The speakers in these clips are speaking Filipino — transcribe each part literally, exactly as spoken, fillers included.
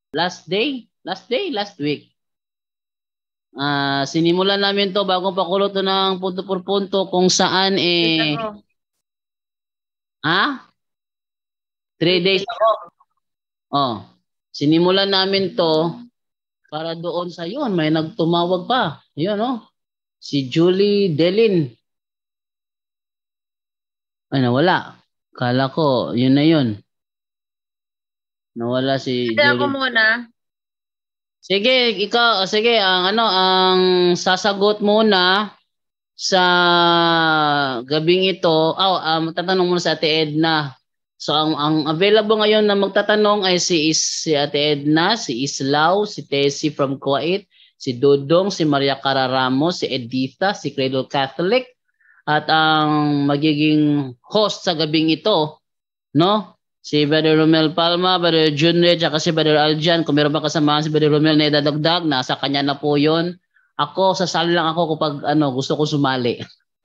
last day, last day, last week. Ah, sinimulan namin 'to bagong pakulo 'to ng punto por punto kung saan Days eh ago. ha? Three Three days days ako. Oh. Sinimulan namin 'to para doon sa yun, may nagtumawag pa. Yun oh. Si Julie Delin. Ay, nawala. Kala ko, yun na yun. Nawala si Hindi ako Julie. muna. Sige, ikaw, sige, ang ano, ang sasagot muna sa gabing ito. Oh, um, tatanong muna sa Ate Edna. So, ang, ang available ngayon na magtatanong ay si, is, si Ate Edna, si Islaw, si Tessie from Kuwait, si Dudong, si Maria Cararamos, si Editha, si Cradle Catholic, at ang magiging host sa gabing ito, no? Si Brother Romel Palma, Brother Junre, at si Brother Aljan. Kung meron ba kasama si Brother Romel na idadagdag, nasa kanya na po yun. Ako, sasali lang ako kapag ano, gusto ko sumali.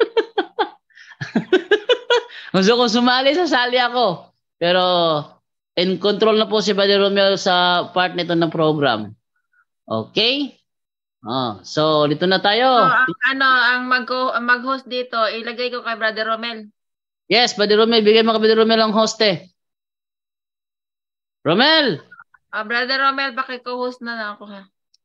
Gusto ko sumali, sasali ako. Pero in control na po si Brother Romel sa part nito ng program. Okay? Oh, so, dito na So, tayo. ang ano, ang mag mag-host dito, ilagay ko kay Brother Romel. Yes, Brother Romel, bigyan mo ka Brother Romel ang host eh. Romel! Uh, Brother Romel, paki-co-host na lang ako ha.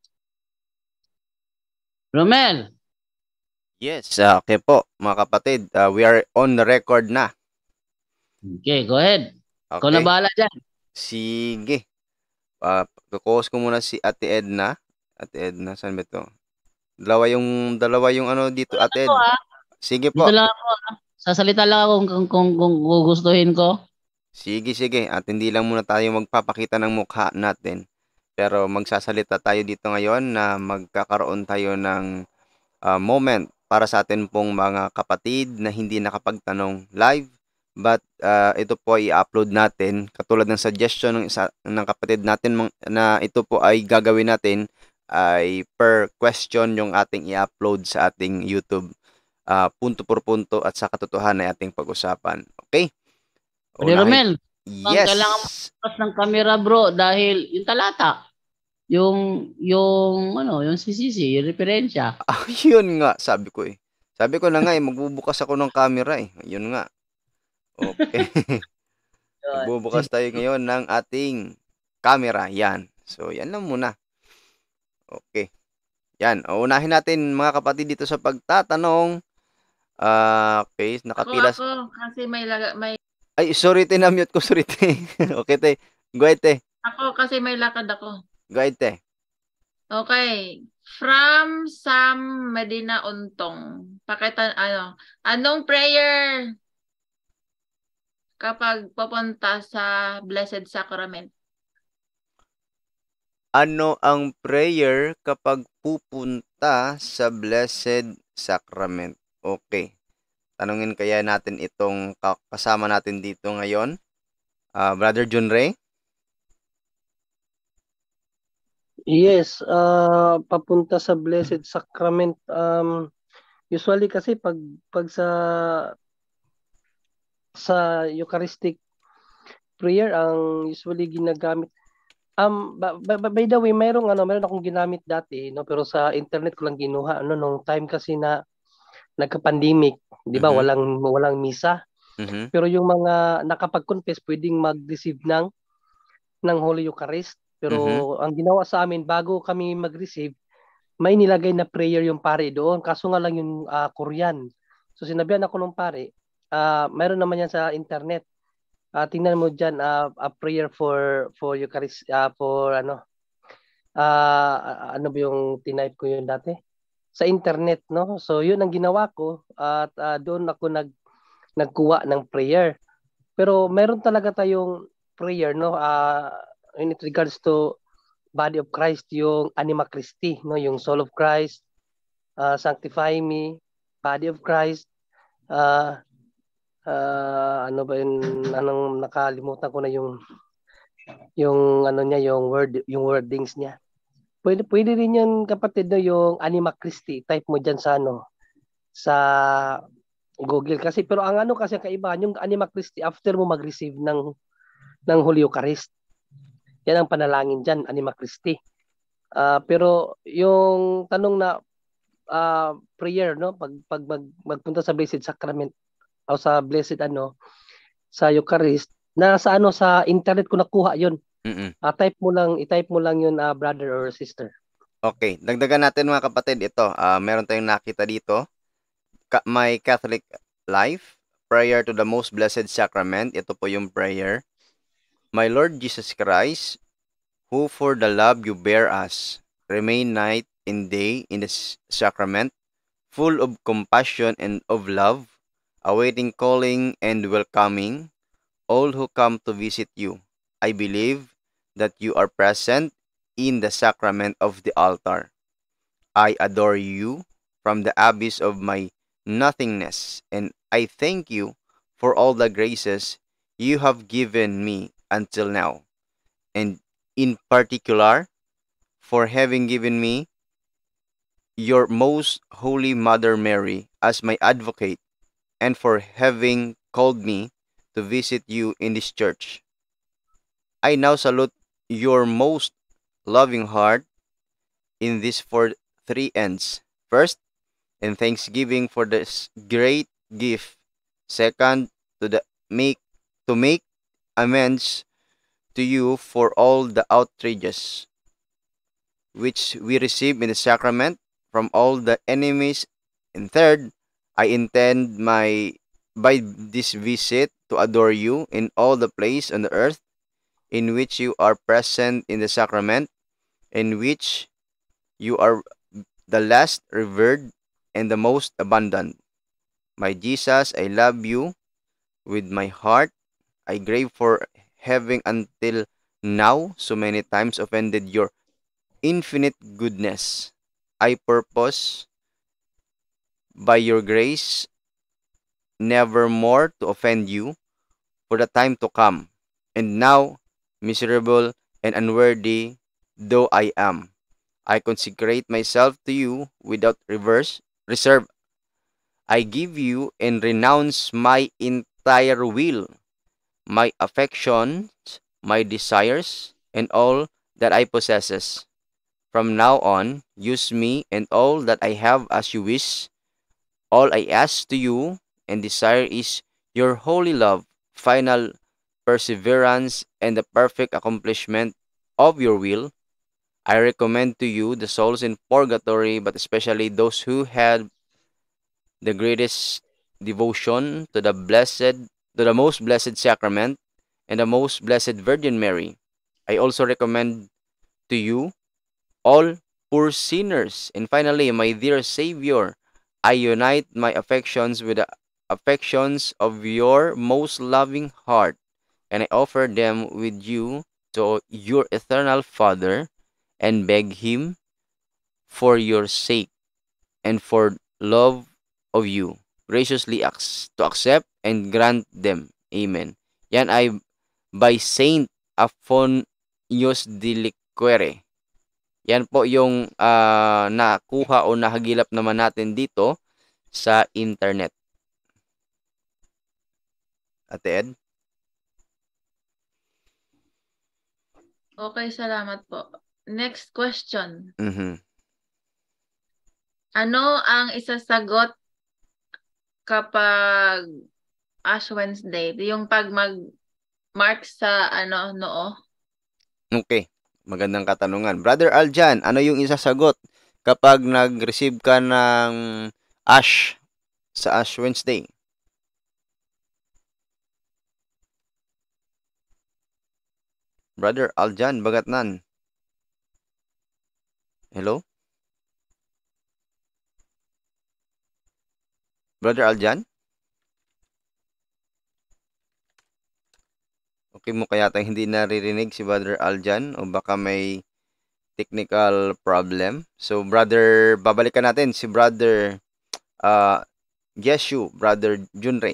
Romel! Yes, uh, okay po mga kapatid. Uh, we are on the record na. Okay, go ahead. Okay. Ikaw na bahala dyan. Sige. Uh, Kukuha ko muna si Ate Edna. Ate Edna, saan ba ito? Dalawa yung, dalawa yung ano dito, Dito Ate ako, Ed. ha? Sige po. Dito lang ako. Ha? Sasalita lang ako kung, kung, kung gugustuhin ko. Sige, sige. At hindi lang muna tayo magpapakita ng mukha natin. Pero magsasalita tayo dito ngayon na magkakaroon tayo ng uh, moment para sa atin pong mga kapatid na hindi nakapagtanong live. But uh, ito po ay i-upload natin katulad ng suggestion ng isa ng kapatid natin na ito po ay gagawin natin ay per question yung ating i-upload sa ating YouTube uh, punto por punto at sa katotohanan ay ating pag-usapan. Okay? Pwede Unahin. Romel, ang Yes. kailangan mo bukas ng camera bro dahil yung talata, yung, yung, ano, yung C C C, yung referensya. Ah, yun nga, sabi ko eh. Sabi ko na nga eh, magbubukas ako ng camera eh. Yun nga. Okay. Magbubukas tayo ngayon ng ating camera. Yan. So, yan lang muna. Okay. Yan. Unahin natin mga kapatid dito sa pagtatanong. Uh, okay. Nakapila. Ako, ako. Kasi may, laga, may... Ay, sorry te. Na-mute ko. Sorry te. Okay te. Go ahead te. Ako kasi may lakad ako. Go ahead te. Okay. From Sam Medina Untong. Pakita, ano, anong prayer kapag pupunta sa Blessed Sacrament? Ano ang prayer kapag pupunta sa Blessed Sacrament? Okay. Tanungin kaya natin itong kasama natin dito ngayon. Uh, Brother John Ray? Yes, uh, papunta sa Blessed Sacrament. Um, usually kasi pag pag sa sa Eucharistic prayer ang usually ginagamit. Um by, by the way, mayroong ano, mayroon akong ginamit dati, no, pero sa internet ko lang ginuha ano nung time kasi na nagka-pandemic, 'di ba? Mm-hmm. Walang walang misa. Mm-hmm. Pero yung mga nakapag-confess pwedeng mag-receive ng ng Holy Eucharist. Pero mm-hmm. ang ginawa sa amin bago kami mag-receive, may nilagay na prayer yung pare doon. Kaso nga lang yung uh, Korean. So sinabihan ako ng pare, uh, mayroon naman yan sa internet. Uh, tingnan mo diyan uh, a prayer for for Eucharist uh, for ano uh, ano ba yung tinype ko yun dati sa internet, no? So yun ang ginawa ko at uh, doon ako nag nagkuha ng prayer. Pero meron talaga tayong prayer, no? Uh, in regards to body of Christ, yung Anima Christi, no? Yung soul of Christ, uh, sanctify me, body of Christ, uh, uh, ano ba yun, anong nakalimutan ko na yung yung ano niya, yung word, yung wordings niya. Pwede pwede rin yan kapatid, no, yung Anima Christi, type mo diyan sa ano sa Google kasi, pero ang ano kasi kaibahan yung Anima Christi after mo mag-receive ng ng Holy Eucharist. Yan ang panalangin dyan, Anima Christi. Uh, pero yung tanong na uh, prayer, no? Pag, pag mag, magpunta sa Blessed Sacrament o sa Blessed ano, sa Eucharist, na sa ano, sa internet ko nakuha yun. Mm-mm. Uh, type mo lang, i-type mo lang yun, uh, brother or sister. Okay, dagdagan natin mga kapatid ito. Uh, meron tayong nakita dito. Ka- my Catholic life, prayer to the Most Blessed Sacrament. Ito po yung prayer. My Lord Jesus Christ, who for the love you bear us, remain night and day in the sacrament, full of compassion and of love, awaiting calling and welcoming all who come to visit you. I believe that you are present in the sacrament of the altar. I adore you from the abyss of my nothingness, and I thank you for all the graces you have given me until now, and in particular for having given me your most holy Mother Mary as my advocate, and for having called me to visit you in this church. I now salute your most loving heart in these four three ends. First, in thanksgiving for this great gift. Second, to the make to make amends to you for all the outrages which we receive in the sacrament from all the enemies. And third, I intend my by this visit to adore you in all the place on the earth in which you are present in the sacrament, in which you are the last revered and the most abundant. My Jesus, I love you with my heart. I grave for having until now so many times offended your infinite goodness. I purpose by your grace never more to offend you for the time to come. And now, miserable and unworthy though I am, I consecrate myself to you without reverse reserve. I give you and renounce my entire will, my affections, my desires, and all that I possesses. From now on, use me and all that I have as you wish. All I ask to you and desire is your holy love, final perseverance, and the perfect accomplishment of your will. I recommend to you the souls in purgatory, but especially those who had the greatest devotion to the blessed, to the most blessed sacrament and the most blessed Virgin Mary. I also recommend to you all poor sinners. And finally, my dear Savior, I unite my affections with the affections of your most loving heart, and I offer them with you to your eternal Father, and beg him for your sake and for love of you graciously ac- to accept and grant them. Amen. Yan ay by Saint Aphonius de Liquere. Yan po yung uh, nakuha o nahagilap naman natin dito sa internet. Ate Ed? Okay, salamat po. Next question. Mm-hmm. Ano ang isasagot kapag Ash Wednesday? Yung pag mag-mark sa ano, noo? Okay. Magandang katanungan. Brother Aljan, ano yung isasagot kapag nag-receive ka ng Ash sa Ash Wednesday? Brother Aljan, Bagatnan. Hello? Brother Aljan? Okay mo kaya tayong hindi naririnig si Brother Aljan o baka may technical problem. So, Brother, babalikan natin si Brother uh, Yeshu, Brother Junrey.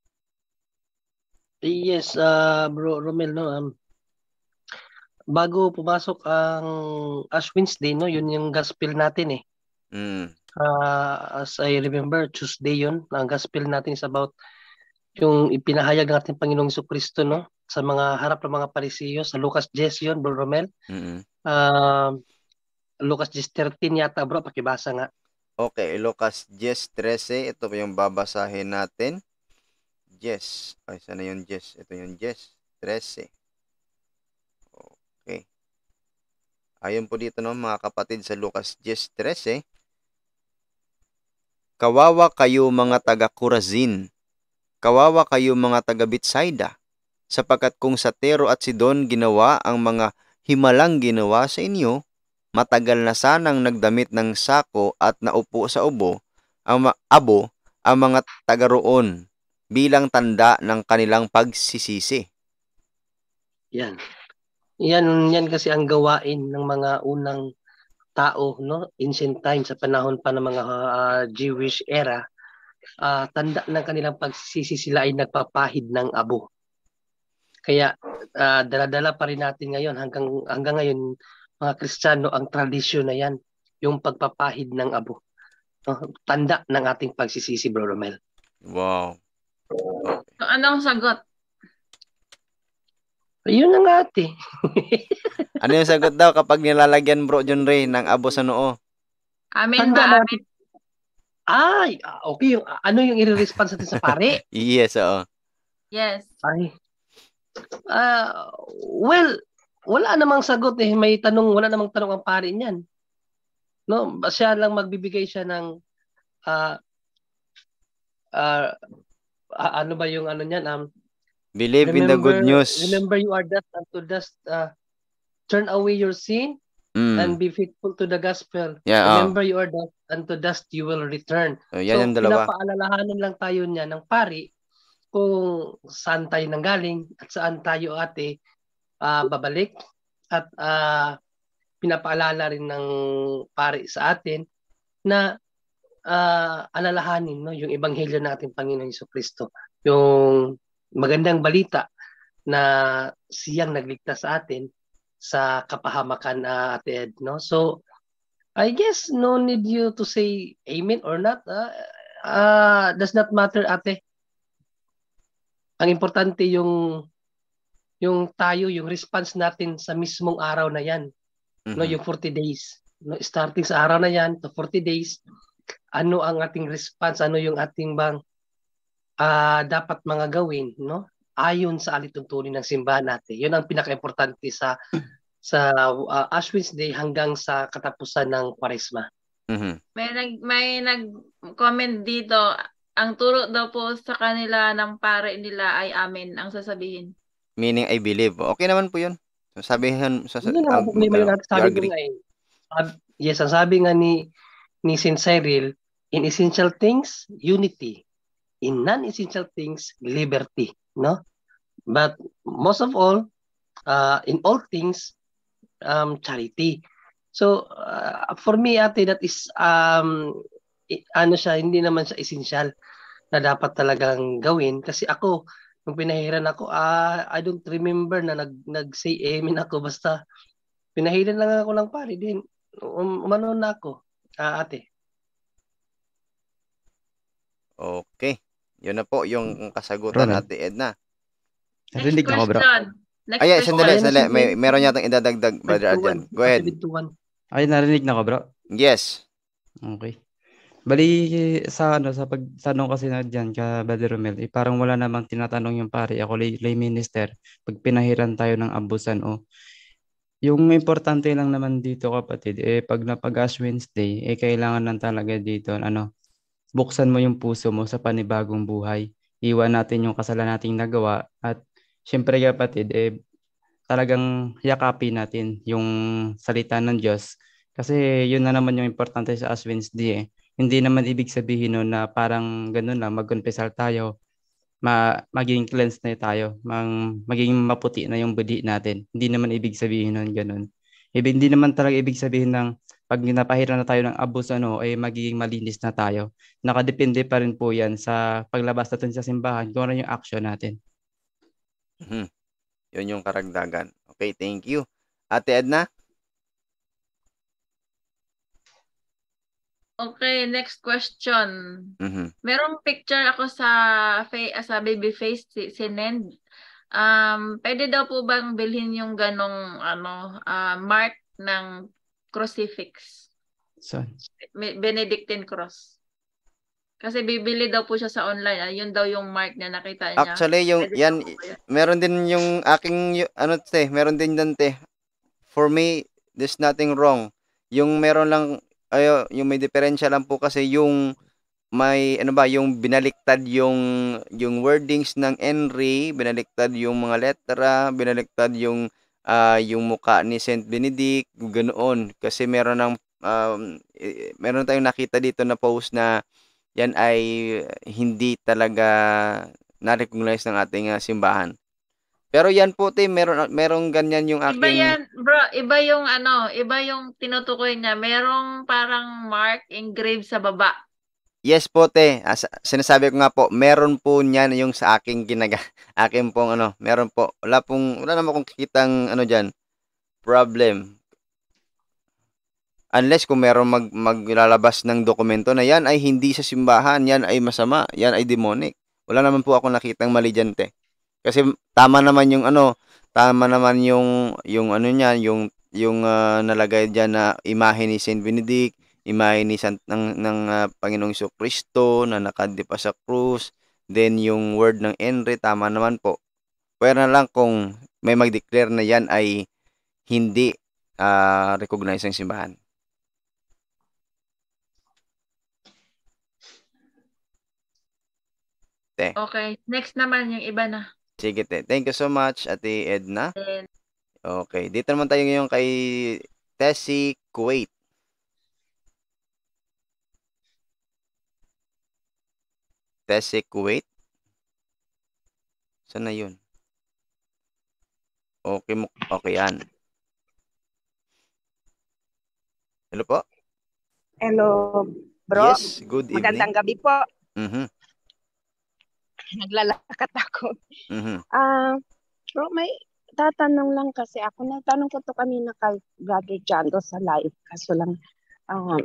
Yes, uh, bro Romel, no? Um, bago pumasok ang Ash Wednesday, no? Yun yung gospel natin eh. Mm. Uh, as I remember, Tuesday yun. Ang gospel natin is about yung ipinahayag ng ating Panginoong Jesucristo, no? Sa mga harap ng mga Parisiyo, sa Lucas ten yun, Bro Romel. Mm-mm. Uh, Lucas ten thirteen yata, bro. Pakibasa nga. Okay, Lucas ten thirteen. Ito pa yung babasahin natin. Yes. Ay, sana yung yes. Ito yung yes. thirteen. Okay. Ayon po dito, no, mga kapatid, sa Lucas ten thirteen. Kawawa kayo mga taga-Corazin. Kawawa kayo mga taga-Betsaida. Sapagkat kung sa Tiro at Sidon ginawa ang mga himalang ginawa sa inyo, matagal na sanang nagdamit ng sako at naupo sa ubo, ang ma- abo, ang mga taga roon bilang tanda ng kanilang pagsisisi. Yan. Yan, yan kasi ang gawain ng mga unang tao, no? Ancient time, sa panahon pa ng mga uh, Jewish era, uh, tanda ng kanilang pagsisisi, sila ay nagpapahid ng abo. Kaya uh, dala-dala pa rin natin ngayon, hanggang hanggang ngayon, mga Kristiyano, ang tradisyon na yan, yung pagpapahid ng abo. No? Tanda ng ating pagsisisi, Bro Romel. Wow. Okay. So, anong sagot? Yun na nga, ate. Ano yung sagot daw kapag nilalagyan, Bro John Ray, ng abo sa noo? Amin Tanda ba? natin. Ay, okay. Yung, ano yung i-response natin sa pare? Yes, oo. Yes. Ay. Uh, well, wala namang sagot eh. May tanong, wala namang tanong ang pare niyan. No, siya lang magbibigay siya ng uh, uh, uh, ano ba yung ano niyan? Um, Believe remember, in the good news. Remember you are dust unto dust. Uh, turn away your sin Mm. and be faithful to the gospel. Yeah, remember oh. you are dust unto dust you will return. So, yan so yung dalawa. pinapaalalahanan lang tayo niya ng pari kung saan tayo nanggaling at saan tayo ate uh, babalik, at uh, pinapaalala rin ng pari sa atin na uh, alalahanin, no, yung ebanghelyo natin Panginoon Jesucristo, yung magandang balita na siyang nagligtas sa atin sa kapahamakan, uh, Ate Ed, no? So I guess no need you to say amen or not. Uh, uh, does not matter, ate. Ang importante yung yung tayo, yung response natin sa mismong araw na yan. Mm-hmm. No, yung forty days. No, starting sa araw na yan to forty days, ano ang ating response, ano yung ating bang uh, dapat mga gawin, no? Ayon sa alituntunin ng simbahan natin. Yun ang pinaka-importante sa sa uh, Ash Wednesday hanggang sa katapusan ng Kwaresma. Mm-hmm. May nag may nag-comment dito, ang turo daw po sa kanila ng pare nila ay amen ang sasabihin. Meaning I believe. Okay naman po 'yun. Sabihin sa Yun ang problema yun natin, sabi ko nga eh. Uh, yes, ang sabi nga ni ni Saint Cyril, in essential things, unity. In non-essential things, liberty, no? But most of all, uh, in all things, um, charity. So, uh, for me, ate, that is, um, i- ano siya, hindi naman siya essential na dapat talagang gawin. Kasi ako, nung pinahiran ako, uh, I don't remember na nag, nag-say amen ako. Basta, pinahiran lang ako ng pare din. Um, umano na ako, uh, ate. Okay. Yun na po yung kasagutan, Ronald. Ate Edna. Next Narinig ako, bro. question. Next Ay, question. sandali, sandali. May, meron yatang idadagdag, Brother Adjan. Go ahead. Ay, narinig na ko, bro. Yes. Okay. Bali, sa ano, sa pagtanong kasi na dyan, ka Brother Romel, eh, parang wala namang tinatanong yung pare. Ako, lay, lay minister, pag pinahiran tayo ng abusan, o, yung importante lang naman dito, kapatid, eh, pag napag-Ash Wednesday, eh, kailangan lang talaga dito, ano, buksan mo yung puso mo sa panibagong buhay. Iwan natin yung kasalanan nating nagawa, at syempre, kapatid, eh, talagang yakapin natin yung salita ng Diyos. Kasi yun na naman yung importante sa Ash Wednesday eh. Hindi naman ibig sabihin nun na parang ganun lang, mag-confessal tayo, ma maging cleansed na tayo, mang maging maputi na yung budi natin. Hindi naman ibig sabihin nun ganun. Ibig, hindi naman talaga ibig sabihin ng pag napahiran na tayo ng abus, ano, ay magiging malinis na tayo. Nakadepende pa rin po yan sa paglabas natin sa simbahan kung ano yung action natin. Mm-hmm. Yun yung karagdagan. Okay, thank you. Ate Edna? Okay, next question. Mhm. Merong picture ako sa fa- sa baby face si sinend. Um, pwede daw po bang bilhin yung ganong ano, ah, mark ng crucifix? Saan? Be- Benedictine cross. Kasi bibili daw po siya sa online. Ah, yun daw yung mark na nakita niya. Actually, yung Pwede yan, daw po ba yun? meron din yung aking, yu- ano te, meron din yan te. For me, there's nothing wrong. Yung meron lang, ayo, yung may diferensya lang po kasi yung may, ano ba, yung binaliktad yung, yung wordings ng Henry, binaliktad yung mga letra, binaliktad yung, ah, yung muka ni Saint Benedict, ganoon. Kasi meron ng, um, eh, meron tayong nakita dito na post na yan ay hindi talaga na-recognize ng ating ah, simbahan. Pero yan po te, meron merong ganyan yung Iba aking yan, bro. Iba yung ano, iba yung tinutukoy niya. Merong parang mark engraved sa baba. Yes po te, as, sinasabi ko nga po, meron po niyan yung sa aking ginaga, akin pong ano, meron po. Wala pong, wala naman akong kikitang ano diyan, problem. Unless kung meron mag maglalabas ng dokumento na yan ay hindi sa simbahan, yan ay masama, yan ay demonic. Wala naman po ako nakitang mali dyan, te. Kasi tama naman yung ano, tama naman yung yung ano niyan, yung yung ah, nalagay diyan na imahe ni Saint Benedict, imahe ni Sant ng ng ah, Panginoong Kristo na nakadipa sa krus, then yung word ng Henry tama naman po. Pero na lang kung may mag-declare na yan ay hindi ah, recognize ng simbahan. Te. Okay, next naman yung iba na. Sige, te. Thank you so much, Ate Edna. Then, Okay, dito naman tayo ngayon kay Tessie Kuwait. Tessie Kuwait? Saan na yun? Okay, mo okay yan. Hello po? Hello, bro. Yes, good evening. Magandang gabi po. Mhm. Naglalakad ako. Mhm. Ah, bro, may tatanong lang kasi ako. Nagtanong ko to kanina kay Brother Jando sa live. Kaso lang, um,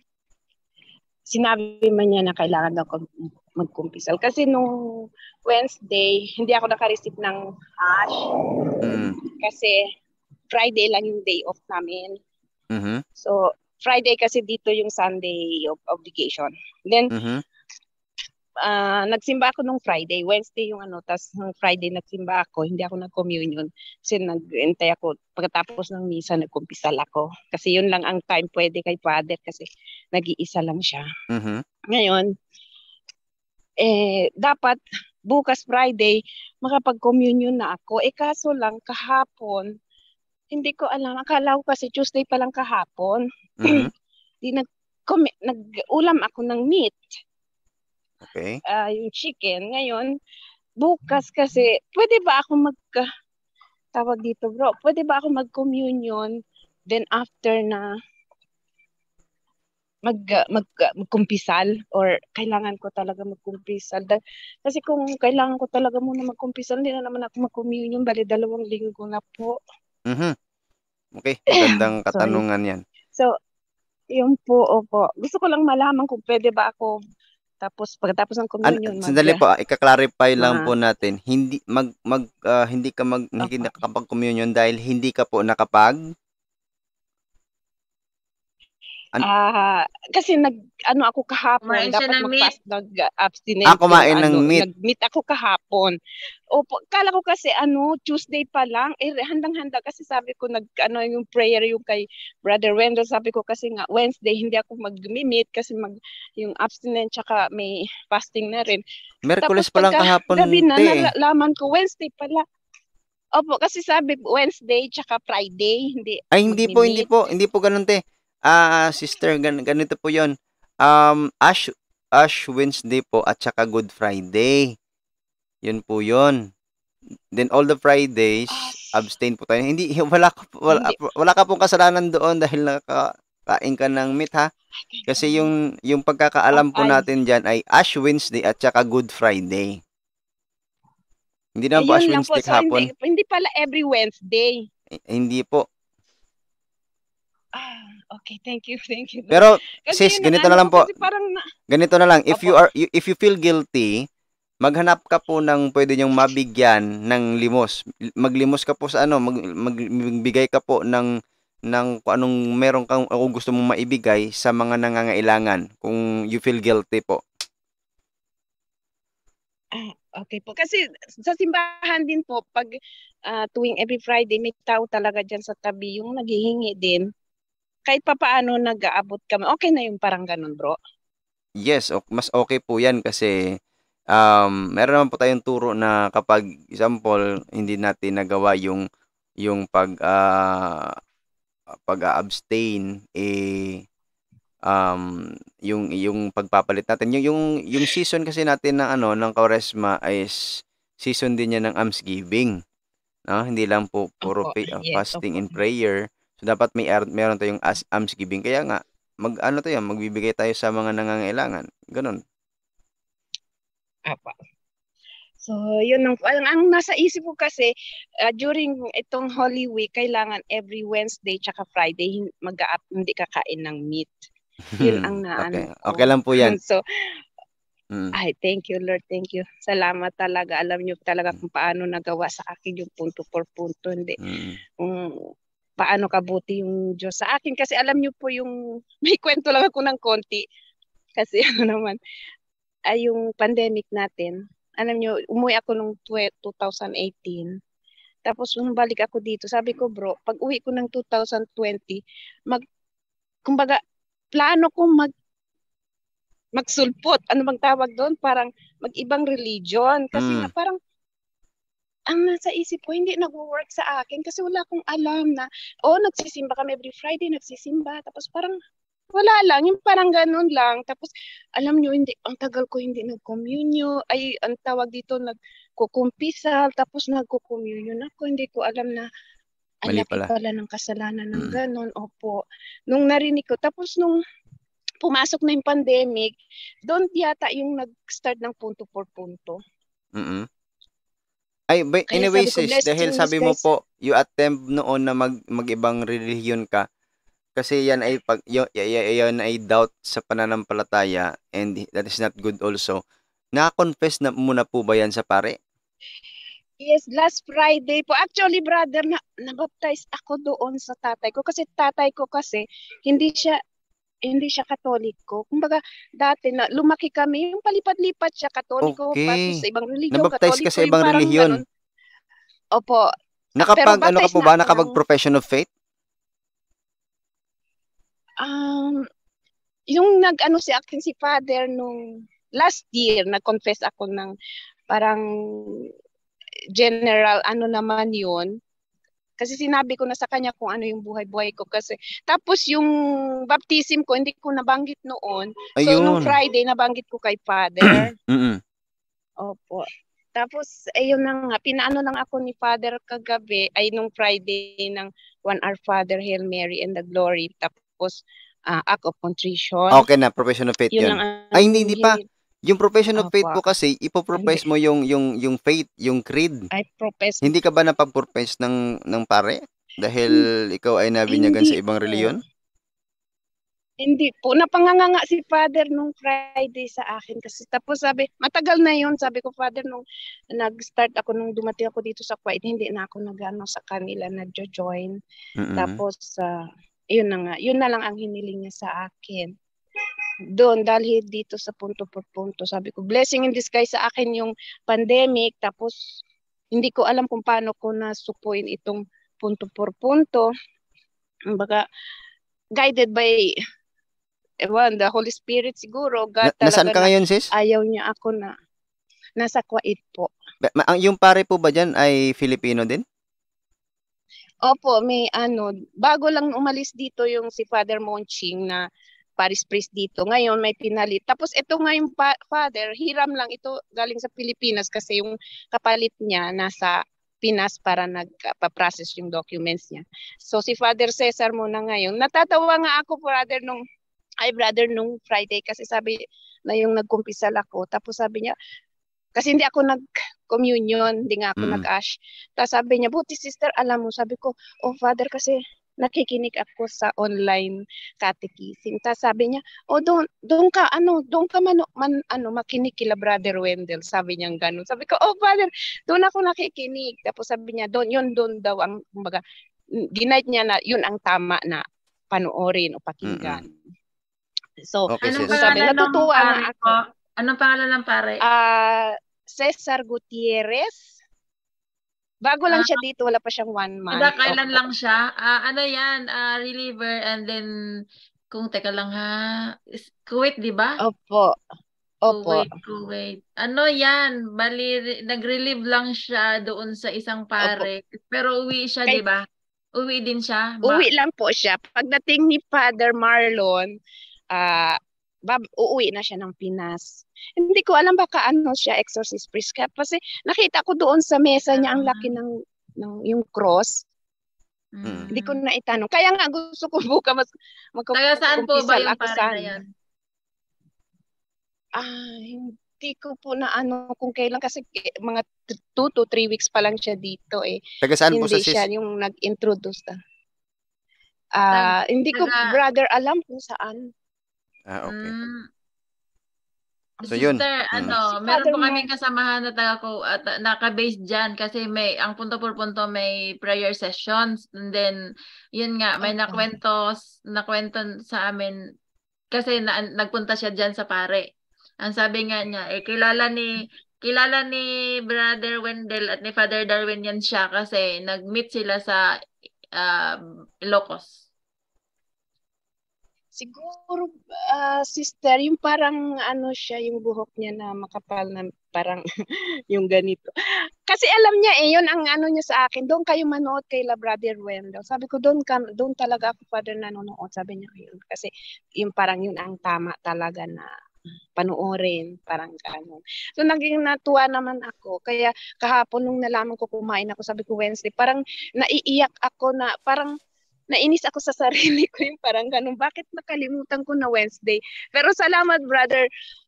sinabi man niya na kailangan daw ko magkumpisal. Kasi nung Wednesday, hindi ako naka-receive ng hash. Mhm. Kasi Friday lang yung day off namin. Mhm. So, Friday kasi dito yung Sunday of obligation. Then, Mhm. ah nagsimba ako nung Friday, Wednesday yung ano, tas nung Friday nagsimba ako, hindi ako nag-communion kasi nag-intay ako pagkatapos ng misa nagkumpisal ako. Kasi yun lang ang time pwede kay Father kasi nag-iisa lang siya. Mhm. Ngayon, eh dapat bukas Friday makapag-communion na ako. Eh kaso lang kahapon, hindi ko alam, akala ko kasi Tuesday pa lang kahapon. Mhm. Di nag nag-ulam ako ng meat. Okay. Ah, yung chicken. Ngayon, bukas kasi, pwede ba ako mag, uh, tawag dito bro, pwede ba ako mag-communion, then after na mag, uh, mag, uh, magkumpisal, or kailangan ko talaga magkumpisal? Da- kasi kung kailangan ko talaga muna magkumpisal, hindi na naman ako mag-communion, bali dalawang linggo na po. Mhm. Okay, magandang Sorry. katanungan yan. So, yun po, opo. Gusto ko lang malaman kung pwede ba ako, tapos pagkatapos ng An communion, mag, sandali po, ah, ika-clarify lang mga- po natin. Hindi mag mag ah, hindi ka mag hindi Opo. nakakapag-communion dahil hindi ka po nakapag An Ah, kasi nag ano ako kahapon, kumain siya dapat ng meat. mag-fast nag-abstinent Ah, yung kumain ng ano, meat. nag-meet ako kahapon. Opo, kala ko kasi ano, Tuesday pa lang, eh handang-handa kasi sabi ko nag ano yung prayer yung kay Brother Wendell, sabi ko kasi nga Wednesday hindi ako mag-meet kasi mag yung abstinent tsaka may fasting na rin. Miyerkules Tapos pa lang pagka kahapon, gabi na te. nalalaman ko Wednesday pala. Opo, kasi sabi Wednesday tsaka Friday hindi Ay, hindi po, hindi magmi-meet. po, hindi po ganun, te. Ah, sister, gan ganito po 'yon. Um, Ash Ash Wednesday po at saka Good Friday. 'Yun po 'yun. Then all the Fridays, Ah, abstain po tayo. Hindi wala ka po- wala, hindi. wala ka pong kasalanan doon dahil nakakain ka ng meat, ha. Kasi yung yung pagkakaalam po Okay. natin diyan ay Ash Wednesday at saka Good Friday. Hindi Eh, naman po Ash yun lang po. Wednesday So, hindi, kahapon. hindi pala every Wednesday. Eh, hindi po. Ah, Okay, thank you, thank you. Pero Kasi sis, yun ang ganito na ano lang ko, po. kasi parang na, Ganito na lang. If you opo, are you- if you feel guilty, maghanap ka po ng pwede niyong mabigyan ng limos. Maglimos ka po sa ano, mag, mag- magbigay ka po ng ng kung anong meron kang o gusto mong maibigay sa mga nangangailangan kung you feel guilty po. ah, okay po. Kasi sa simbahan din po, pag ah, tuwing every Friday, may tao talaga dyan sa tabi yung naghihingi din. Kahit pa paano nag-aabot kami. Okay na yung parang ganun, bro. Yes, ok, mas okay po 'yan kasi um meron naman po tayong turo na kapag example hindi natin nagawa yung yung pag ah, pag-a-abstain eh um yung yung pagpapalit natin yung yung yung season kasi natin ng ano ng Kwaresma is season din yan ng almsgiving, no? Hindi lang po puro Opo, pa- uh, yes, fasting opo. and prayer. So dapat may ar- meron tayong as almsgiving kaya nga mag ano tayo magbibigay tayo sa mga nangangailangan. Ganun. Opo. So, yun ang, ang, ang nasa isip ko kasi, ah, during itong Holy Week, kailangan every Wednesday tsaka Friday, hin- mag hindi kakain ng meat. Yun ang Okay. naano Okay ko. lang po 'yan. So, Mm. ay, thank you, Lord. Thank you. Salamat talaga. Alam niyo talaga kung paano nagawa sa akin yung punto por punto. Hindi. Mm. Um, paano kabuti yung Diyos sa akin. Kasi alam niyo po yung, may kwento lang ako ng konti. Kasi ano naman, ay yung pandemic natin. Alam niyo, umuwi ako nung twenty eighteen. Tapos nung balik ako dito, sabi ko, bro, pag uwi ko ng twenty twenty, mag, kumbaga, plano ko mag magsulpot. Ano bang tawag doon? Parang mag-ibang religion. Kasi Mm. nga parang ang nasa isip ko, hindi nag-work sa akin kasi wala akong alam na, oh, nagsisimba kami every Friday, nagsisimba. Tapos parang wala lang, yung parang ganun lang. Tapos alam nyo, hindi, ang tagal ko hindi nag-communio. Ay, ang tawag dito, nagkukumpisal. Tapos nagkukommunion ako. Hindi ko alam na ang Mali laki pala. pala ng kasalanan ng Mm. ganun. Opo. Nung narinig ko, tapos nung pumasok na yung pandemic, doon yata yung nag-start ng punto por punto. Mm. Ay, by, Kaya anyway sabi ko, sis, blessed dahil in sabi mo disguise. po, you attempt noon na mag mag-ibang relihiyon ka, kasi yan ay pag y- y- y- yan ay doubt sa pananampalataya and that is not good also. Na-confess na muna po ba yan sa pare? Yes, last Friday po. Actually, brother, na nabaptize ako doon sa tatay ko. Kasi tatay ko kasi, hindi siya hindi siya Katoliko. Kumbaga, dati na lumaki kami, yung palipat-lipat siya Katoliko, tapos sa Okay. ibang religion, Nabaptize ka Katoliko, sa yung ibang parang relihiyon. ganun. Opo. Pero Nakapag ano ka baptize po na ba? ako ng, Nakapag-profession of faith? um, yung nag-ano si akin si Father nung last year, nag-confess ako ng parang general, ano naman yun. Kasi sinabi ko na sa kanya kung ano yung buhay-buhay ko kasi. Tapos yung baptism ko, hindi ko nabanggit noon. So, nung Ayun. Friday, nabanggit ko kay Father. Mm. Opo. Tapos, ayun na nga, pinaano lang ako ni Father kagabi, ay nung Friday ng One Our Father, Hail Mary and the Glory. Tapos, uh, Act of Contrition. Okay na, profession of faith Yun yun. lang ang Ay, hindi, hindi pa. hinil- Yung profession of faith po Opo. kasi, ipoprofess mo yung, yung, yung faith, yung creed. I profess. Hindi ka ba napag-profess ng, ng pare? Dahil ikaw ay nabinyagan Hindi sa ibang po. reliyon? Hindi po. Napanganganga si Father nung Friday sa akin. Kasi tapos sabi, matagal na yun. Sabi ko, Father, nung nag-start ako, nung dumating ako dito sa Kuwait, hindi na ako nag-ano sa kanila, nag-join. Mm-mm. Tapos, uh, yun na nga. Yun na lang ang hiniling niya sa akin. Doon, dahil dito sa punto por punto. Sabi ko, blessing in disguise sa akin yung pandemic. Tapos, hindi ko alam kung paano ko nasupuin itong punto por punto. Baga, guided by ewan, the Holy Spirit siguro. God Na, nasaan ka talaga na ngayon, sis? ayaw niya ako na nasa Kuwait po. Ba- ma- ang- Yung pare po ba dyan ay Filipino din? Opo, may ano, bago lang umalis dito yung si Father Monching na Paris priest dito. Ngayon may pinalit. Tapos ito nga yung pa- father, hiram lang ito galing sa Pilipinas kasi yung kapalit niya nasa Pinas para nagpa-process yung documents niya. So si Father Cesar muna ngayon. Natatawa nga ako, brother, nung ay brother nung Friday kasi sabi na yung nagkumpisal ako. Tapos sabi niya, kasi hindi ako nag-communion, hindi nga ako Mm. nag-ash. Tapos sabi niya, buti sister, alam mo, sabi ko, oh Father, kasi nakikinig ako sa online catechism. Tapos sabi niya, oh, doon, doon ka, ano, doon ka man, man ano, makinig kila Brother Wendell. Sabi niya gano'n. Sabi ko, oh, Father, doon ako nakikinig. Tapos sabi niya, doon, yun, doon daw ang, kumbaga, ginight niya na yun ang tama na panoorin o pakinggan. Mm-mm. So, Okay, Anong sis. sabi, pangalan ng natutuwa pare na ko? ako. Anong pangalan ng pare? Ah, Cesar Gutierrez. Bago lang Ah, siya dito, wala pa siyang one month. Kada kailan Opo. lang siya? Ah, ano yan? Ah, reliever and then, kung teka lang ha, is- Kuwait, di ba? Opo. Opo. Kuwait, Kuwait. Ano yan? Bali, re- nag-relieve lang siya doon sa isang Opo. pare. Pero uwi siya, di Kay, ba? Uwi din siya. Ma uwi lang po siya. Pagdating ni Father Marlon, ah, bab uuwi na siya ng Pinas. Hindi ko alam baka ano siya, exorcist priest ka. Kasi nakita ko doon sa mesa niya ang laki ng, ng yung cross. Mm. Hindi ko mm. na itanong. Kaya nga gusto ko buka mas Taga saan po ba magkumpisal yung ako pare na sana. yan? Ah, hindi ko po na ano kung kailan kasi ki- mga t- two to three weeks pa lang siya dito eh. Taga saan po sa Hindi siya sis? yung nag-introduce. na. Tag, Ah, hindi ko taga, brother alam kung saan. Ah, okay. mm, So yun. Sister, Mm. ano, Si meron Father po Mar kaming kasamahan na taga ko at naka-base diyan kasi may ang punto por punto may prayer sessions and then yun nga may Opo. nakwento nakwento sa amin kasi na, nagpunta siya diyan sa pare. Ang sabi nga niya eh kilala ni kilala ni Brother Wendell at ni Father Darwin yan siya kasi nag-meet sila sa uh, Ilocos. Siguro ah, sister, yung parang ano siya, yung buhok niya na makapal na parang yung ganito. Kasi alam niya eh, yun ang ano niya sa akin. Doon kayo manood kay La Brother Wendell. Sabi ko, doon ka, doon talaga ako, Father, nanonood. Sabi niya yun. Kasi yung parang yun ang tama talaga na panoorin, parang gano'n. So naging natuwa naman ako. Kaya kahapon nung nalaman ko kumain ako, sabi ko Wednesday, parang naiiyak ako na parang nainis ako sa sarili ko yung parang ganun. Bakit nakalimutan ko na Wednesday? Pero salamat, brother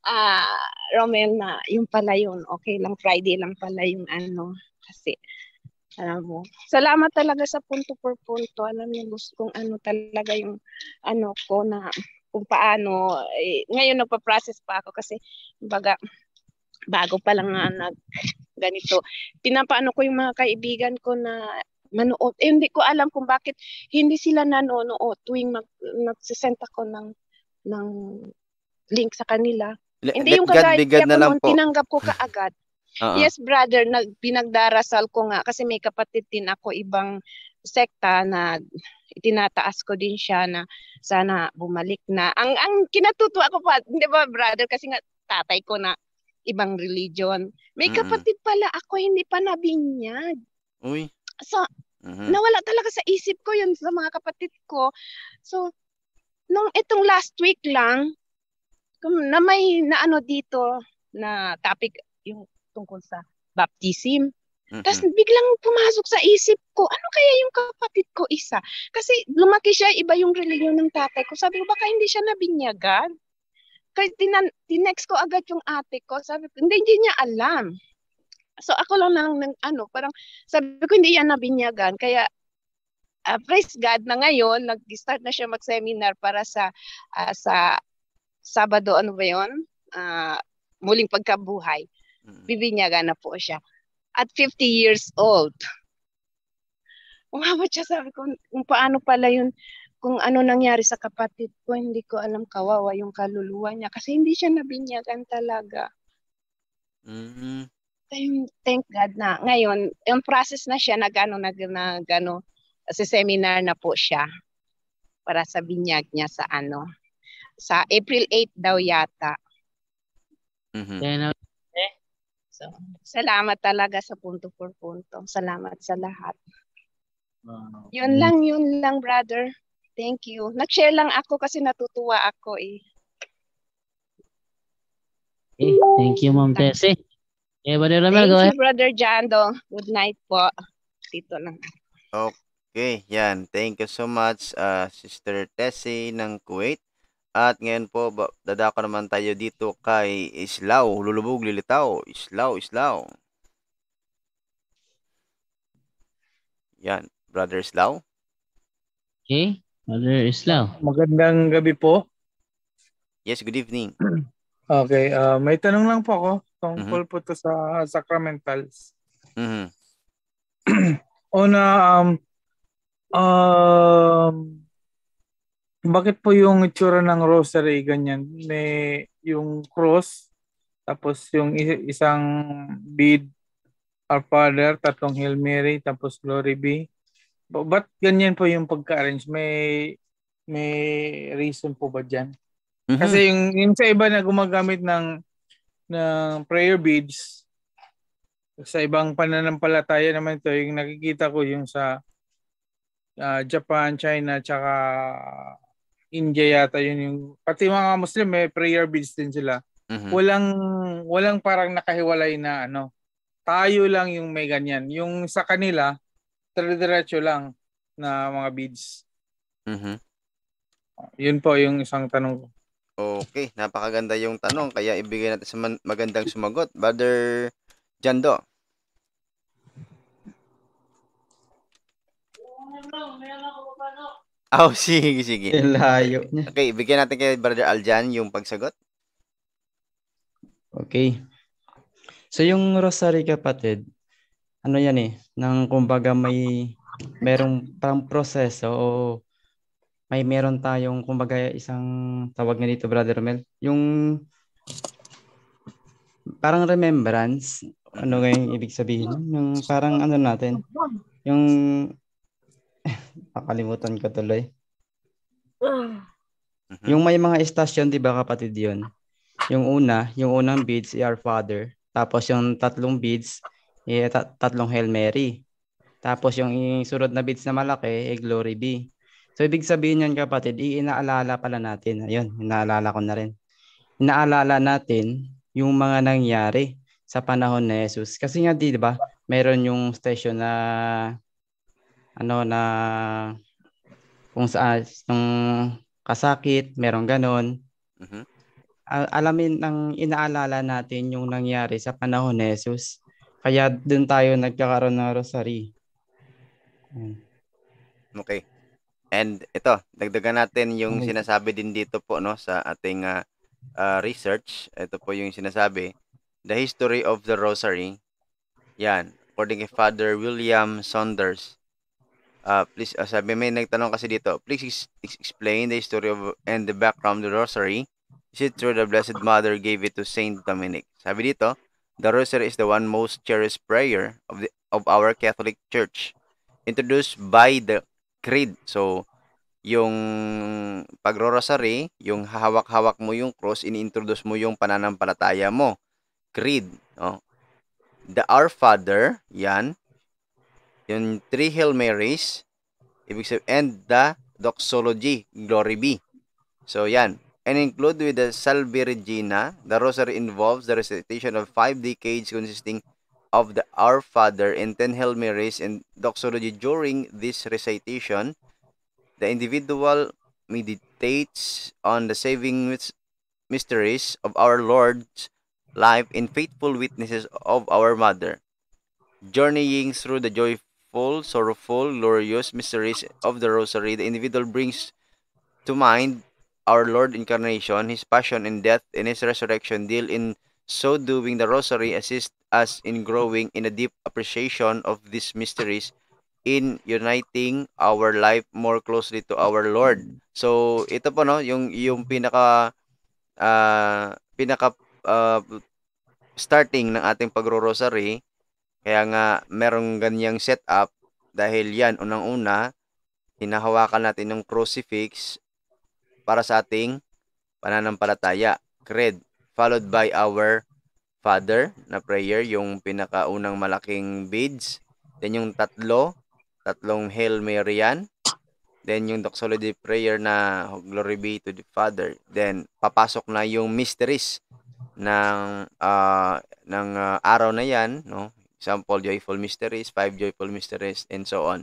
uh, Romel, na yung pala yun. Okay lang, Friday lang pala yung ano. Kasi, alam mo, salamat talaga sa punto por punto. Alam niyo, gusto kong ano talaga yung ano ko na kung paano. Eh, ngayon nagpa-process pa ako kasi, baga, bago pa lang nga nag ganito. Pinapaano ko yung mga kaibigan ko na manood. Eh, hindi ko alam kung bakit hindi sila nanonood tuwing mag, nagsisend ako ng, ng link sa kanila. Let, Hindi let yung God kagaya be God ko na lang noon, po. tinanggap ko kaagad. Oo. Yes, brother, nag, pinagdarasal ko nga kasi may kapatid din ako ibang sekta na tinataas ko din siya na sana bumalik na. Ang ang kinatutuwa ko pa, hindi ba brother, kasi nga tatay ko na ibang religion. May Mm-mm. kapatid pala ako, hindi pa nabinyag. Uy. So, Mhm. nawala talaga sa isip ko yun sa mga kapatid ko. So, nung itong last week lang, kum- na may naano dito na topic yung tungkol sa baptism. Tapos Mm-mm. biglang pumasok sa isip ko, ano kaya yung kapatid ko isa? Kasi lumaki siya, iba yung religion ng tatay ko. Sabi ko, baka hindi siya nabinyagan. Kaya tinan- tinext ko agad yung ate ko. Sabi ko, hindi, hindi niya alam. So ako lang nang, nang ano, parang sabi ko hindi yan nabinyagan. Kaya uh, praise God na ngayon, nag-start na siya mag-seminar para sa uh, sa Sabado, ano ba yun? Uh, muling pagkabuhay. Bibinyagan na po siya. At fifty years old. Umabot siya, sabi ko, kung paano pala yun, kung ano nangyari sa kapatid ko, hindi ko alam, kawawa yung kaluluwa niya. Kasi hindi siya nabinyagan talaga. Mm-hmm. Thank, thank God na ngayon, yung process na siya, nagano, nag, nagano, sa seminar na po siya para sa binyag niya sa ano, sa April eighth daw yata. Mm-hmm. So, salamat talaga sa punto por punto. Salamat sa lahat. Wow. Yun lang, yun lang, brother. Thank you. Nag-share lang ako kasi natutuwa ako eh. Okay, thank you, Ma'am Tessie. Eh, Brother Romel, Thank go you, ahead. Brother Jando. Good night po. Dito lang. Okay, yan. Thank you so much, uh, Sister Tessie ng Kuwait. At ngayon po, dadako naman tayo dito kay Islaw. Lulubog, lilitaw. Islaw, Islaw. Yan, Brother Islaw. Okay, Brother Islam. Magandang gabi po. Yes, good evening. Okay, uh, may tanong lang po ako Mhm. tungkol po to sa sacramentals. Mhm. Una, um, um, bakit po yung itsura ng rosary ganyan? May yung cross, tapos yung i- isang bead, Our Father, tatlong Hail Mary, tapos Glory be. Ba- Ba't ganyan po yung pagka-arrange? May may reason po ba dyan? Mhm. Kasi yung, yung sa iba na gumagamit ng ng prayer beads, sa ibang pananampalataya naman ito, yung nakikita ko yung sa ah, Japan, China, tsaka India yata yun yung, pati mga Muslim may prayer beads din sila. Mhm. Walang, walang parang nakahiwalay na ano, tayo lang yung may ganyan. Yung sa kanila, dire-diretso lang na mga beads. Mhm. Yun po yung isang tanong ko. Okay, napakaganda yung tanong kaya ibigay natin sa man- magandang sumagot. Brother Jando. Oh, sige, sige. Yung layo niya. Okay, bigyan natin kay Brother Aljan yung pagsagot. Okay. So yung rosary kapatid, ano yan eh, nang kumbaga may merong parang proseso o may meron tayong kumbaga isang tawag nga dito Brother Romel, yung parang remembrance, ano Mhm. nga yung ibig sabihin nun? Yung parang ano natin, yung nakalimutan ko tuloy. Mhm. Yung may mga estasyon, di ba kapatid yun? Yung una, yung unang beads, Our Father. Tapos yung tatlong beads, eh, tat- tatlong Hail Mary. Tapos yung sunod na beads na malaki, eh, Glory be. So ibig sabihin yan kapatid, inaalala pala natin. Ayun, inaalala ko na rin. Inaalala natin yung mga nangyari sa panahon ni Jesus. Kasi nga di ba, meron yung station na ano na kung saan yung kasakit, meron ganon. Mhm. Al- alamin ng inaalala natin yung nangyari sa panahon ni Jesus. Kaya dun tayo nagkakaroon ng rosary. Ayun. Okay. And ito, dagdagan natin yung Okay. sinasabi din dito po no sa ating ah, ah, research. Ito po yung sinasabi, the history of the rosary. Yan, according kay Father William Saunders. Uh, please, uh, sabi may nagtanong kasi dito, please ex- ex- explain the history of and the background of the rosary. Is it true the Blessed Mother gave it to Saint Dominic? Sabi dito, the rosary is the one most cherished prayer of the of our Catholic Church, introduced by the Creed. So, yung pagro-rosary, yung hawak-hawak mo yung cross, ini-introduce mo yung pananampalataya mo. Creed, no? The Our Father, yan. Yung three Hail Marys, ibig sabihin, and the doxology, Glory be. So, yan. And include with the Salve Regina, the rosary involves the recitation of five decades consisting of the Our Father and ten Hail Marys and doxology. During this recitation, the individual meditates on the saving mysteries of our Lord's life and faithful witnesses of our Mother, journeying through the joyful, sorrowful, glorious mysteries of the Rosary. The individual brings to mind our Lord incarnation, His passion and death, and His resurrection. Deal in so doing, the Rosary assists us in growing in a deep appreciation of these mysteries, in uniting our life more closely to our Lord. So, ito po no, yung yung pinaka ah, pinaka ah, starting ng ating pagro-rosary. Kaya nga merong ganyang setup dahil yan unang-una hinahawakan natin yung crucifix para sa ating pananampalataya, creed, followed by our Father na prayer, yung pinakaunang malaking beads, then yung tatlo, tatlong Hail Mary yan, then yung doxology prayer na Glory be to the Father, then papasok na yung mysteries ng ah, ng ah, araw na yan, no? Example, joyful mysteries, five joyful mysteries, and so on.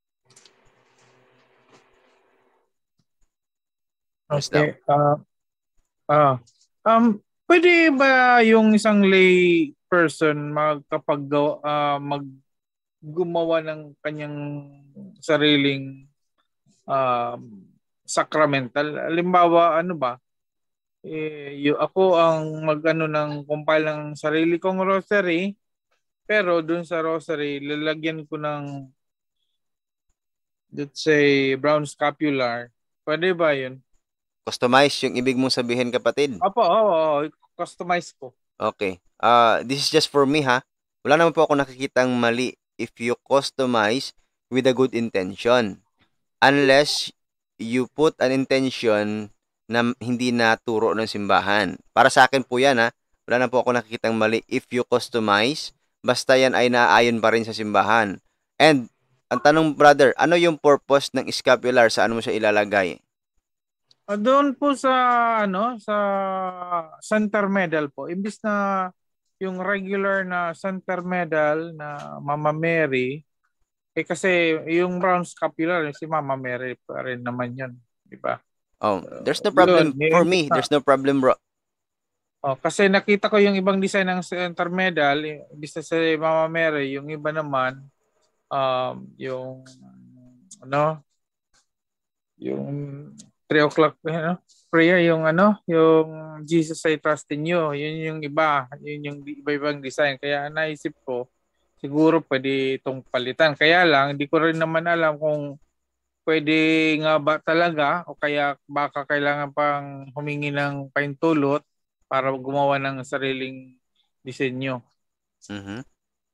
Yes, Okay. Uh, ah, um, pwede ba yung isang lay person magkapag uh, mag gumawa ng kanyang sariling um, sacramental. Halimbawa, ano ba? Eh, yung, ako ang mag-ano ng compile ng sarili kong rosary, pero dun sa rosary, lalagyan ko ng, let's say, brown scapular. Pwede ba yun? Customize yung ibig mong sabihin, kapatid. Apo, oo, oo, customize ko. Okay. Uh, this is just for me, ha? Wala naman po ako nakikitang mali if you customize with a good intention. Unless you put an intention na hindi naturo ng simbahan. Para sa akin po yan, ha? Wala na po ako nakikitang mali if you customize, basta yan ay naaayon pa rin sa simbahan. And, ang tanong, brother, ano yung purpose ng scapular? Saan mo siya ilalagay? Uh, doon po sa ano sa center medal po, imbis na yung regular na center medal na Mama Mary, eh kasi yung brown scapular si Mama Mary pa rin naman yun, di ba? Oh, there's no problem Yun, for yun, me. There's no problem, bro. Oh, kasi nakita ko yung ibang design ng center medal, imbis na sa Mama Mary, yung iba naman um yung ano yung three o'clock ano, prayer, yung ano, yung Jesus I trust in you, yun yung iba, yun yung iba-ibang design. Kaya naisip ko, siguro pwede itong palitan. Kaya lang, hindi ko rin naman alam kung pwede nga ba talaga o kaya baka kailangan pang humingi ng paintulot para gumawa ng sariling disenyo. Mm-hmm.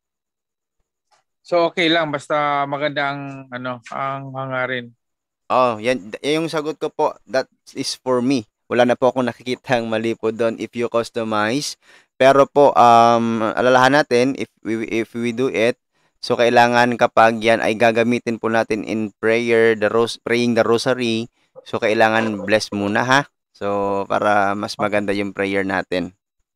So okay lang, basta maganda ang, ano, ang hangarin. Oh, yan, yung sagot ko po, that is for me. Wala na po akong nakikitang mali po doon if you customize. Pero po, um, alalahan natin, if we, if we do it, so kailangan kapag yan ay gagamitin po natin in prayer, the ros praying the rosary, so kailangan bless muna, ha? So, para mas maganda yung prayer natin.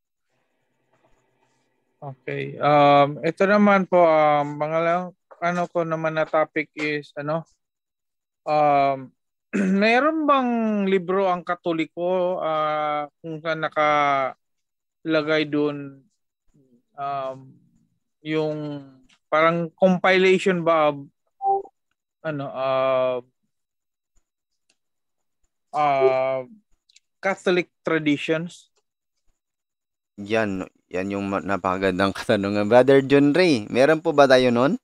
Okay. Um, ito naman po, um, pangalang, ano ko naman na topic is, ano, Um, mayroon bang libro ang Katoliko uh, kung saan nakalagay doon um, yung parang compilation ba of, ano uh, uh, Catholic traditions? Yan, yan yung napakagandang katanungan. Brother John Ray, meron po ba tayo nun?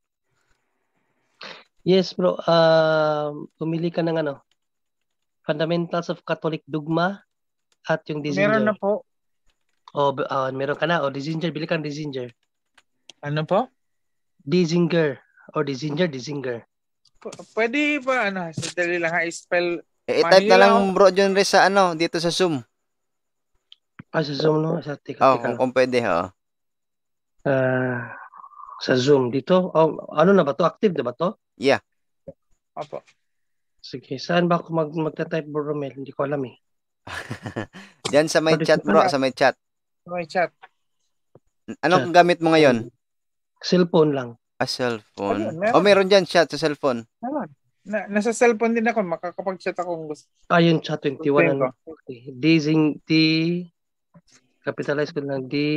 Yes, bro. Uh, pumili ka ng ano, Fundamentals of Catholic Dogma at yung Dizinger. Meron na po. O, uh, meron ka na. O, Dizinger. Bili kang Dizinger. Ano po? Dizinger. O, Dizinger, Dizinger. P- pwede ba, ano, sadali lang ha, spell. Eh, type na lang, bro John Ray, sa ano, dito sa Zoom. Ah, sa Zoom, no? Sa, tika, oh, tika. kung, kung pwede, ha. Uh, sa Zoom, dito. Oh, ano na ba to? Active na ba to? Yeah. Opo. Sige, saan ba ako mag magta-type, bro Romel? Hindi ko alam eh. Diyan sa may chat, bro, sa may chat. Sa may chat. Anong chat. Gamit mo ngayon? Cellphone lang. Ah, cellphone. Ayun, oh, meron dyan chat sa cellphone. Meron. Na, nasa cellphone din ako, makakapag-chat ako kung gusto. Ah, yung chat twenty-one, ano? Okay. Dizing, D, capitalize ko lang, D,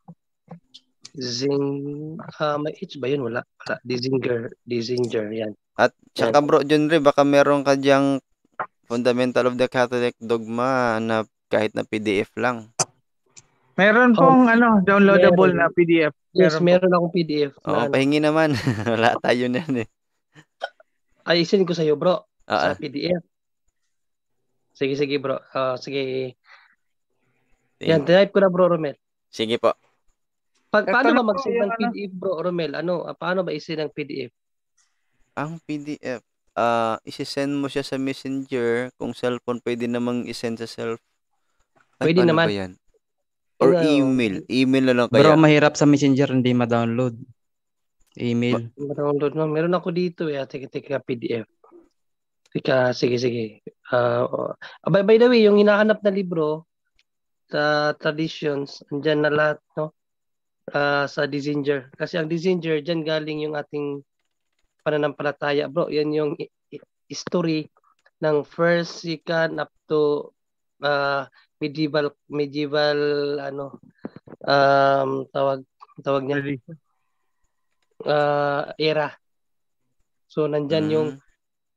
Zing, ah, uh, may H ba yun? Wala. Wala. Dizinger, Dizinger, yan. At saka bro John Ray, baka meron ka diyang Fundamental of the Catholic Dogma na kahit na P D F lang. Meron pong oh, ano, downloadable meron. na P D F. Meron yes, meron akong P D F. Oo, oh, pahingi naman. Wala tayo niyan eh. Ay, isin ko sa iyo, bro. Uh-uh. Sa P D F. Sige, sige, bro. Uh, sige. Yan, type ko na, bro Romel. Sige po. Pa- paano ba mag-send ng P D F, bro Romel? Ano, uh, paano ba isin ng P D F? Ang P D F, ah, uh, isi-send mo siya sa Messenger. Kung cellphone, pwede namang i-send sa cell. Ay, pwede naman. Ba yan? Or email. Email na lang kaya. Bro, mahirap sa Messenger, hindi ma-download. Email. Ma-download, no? Meron ako dito, eh. Tika, tika, P D F. Tika, sige, sige. Uh, by, by the way, yung hinahanap na libro sa traditions, andyan na lahat, no? Uh, sa Dizinger. Kasi ang Dizinger, dyan galing yung ating pananampalataya, bro. Yan yung history ng first, second, up to uh, medieval, medieval, ano, um, tawag, tawag niya, uh, era. So, nandyan mm. yung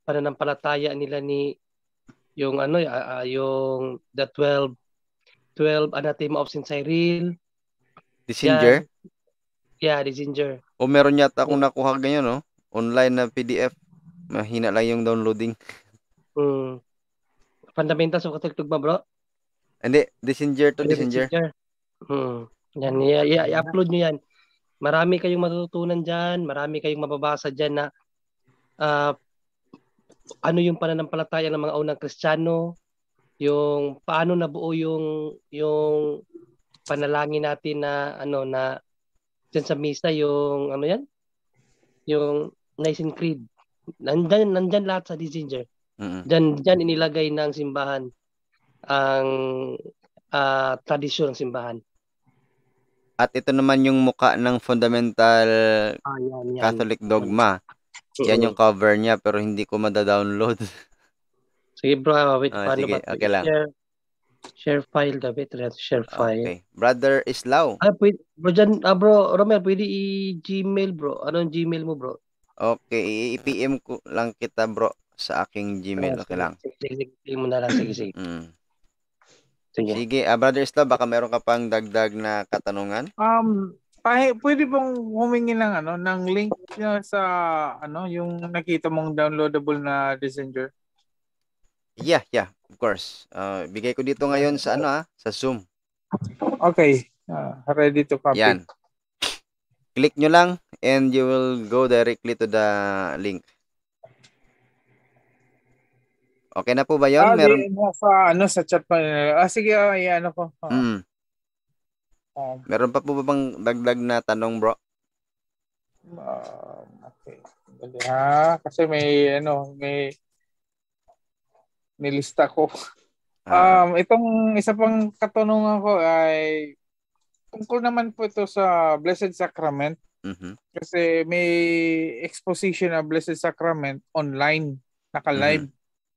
pananampalataya nila ni yung ano uh, yung the twelve twelve anathema of Saint Cyril. Messenger? Yeah, the Messenger. O meron yata akong nakuha ganyan, no? Online na P D F. Mahina lang yung downloading. Hmm. Fundamentals of Catholic Dogma, bro? Hindi, Messenger to Messenger. Hmm. Yan, i-upload nyo yan. Marami kayong matututunan dyan. Marami kayong mababasa dyan na uh, ano yung pananampalataya ng mga unang Kristiyano, yung paano nabuo yung yung panalangin natin na ano na dyan sa misa, yung ano yan? Yung Nicene Creed. Nandyan, nandyan lahat sa Messenger. Mm-hmm. Dyan, dyan inilagay ng simbahan ang uh, tradisyon ng simbahan. At ito naman yung muka ng fundamental ah, yan, yan. Catholic Dogma. Yan, yan yung cover niya pero hindi ko mada-download. Sige bro, wait, ah, paano sige, ba? Okay lang. Share, share file daw, wait, share file. Okay. Brother Islao. Ah, pwede, bro, dyan, ah, bro, Romel, pwede i-Gmail bro. Anong Gmail mo bro? Okay, i-P M ko lang kita bro sa aking Gmail. Okay lang. Sige, sige, sige mo na lang. Sige, sige. Mm. Sige. Sige, uh, Brother Islao, baka meron ka pang dagdag na katanungan? Um, pahe, pwede pong humingi ng ano, ng link niya sa ano, yung nakita mong downloadable na Messenger. Yeah, yeah, of course. Uh, bigay ko dito ngayon sa ano ah, sa Zoom. Okay. Uh, ready to copy. Yan. Click nyo lang and you will go directly to the link. Okay na po ba yun? Ah, Meron... di, nasa, ano, sa chat pa. Ah, sige, ah, ano ko. Ah. Mm. Um, Meron pa po ba bang dagdag na tanong, bro? Uh, okay. Ha, kasi may, ano, may nilista ko. Ah. Um, itong isa pang katanungan ko ay tungkol naman po ito sa Blessed Sacrament. Mm-hmm. Kasi may exposition na Blessed Sacrament online, naka-live. Mm-hmm.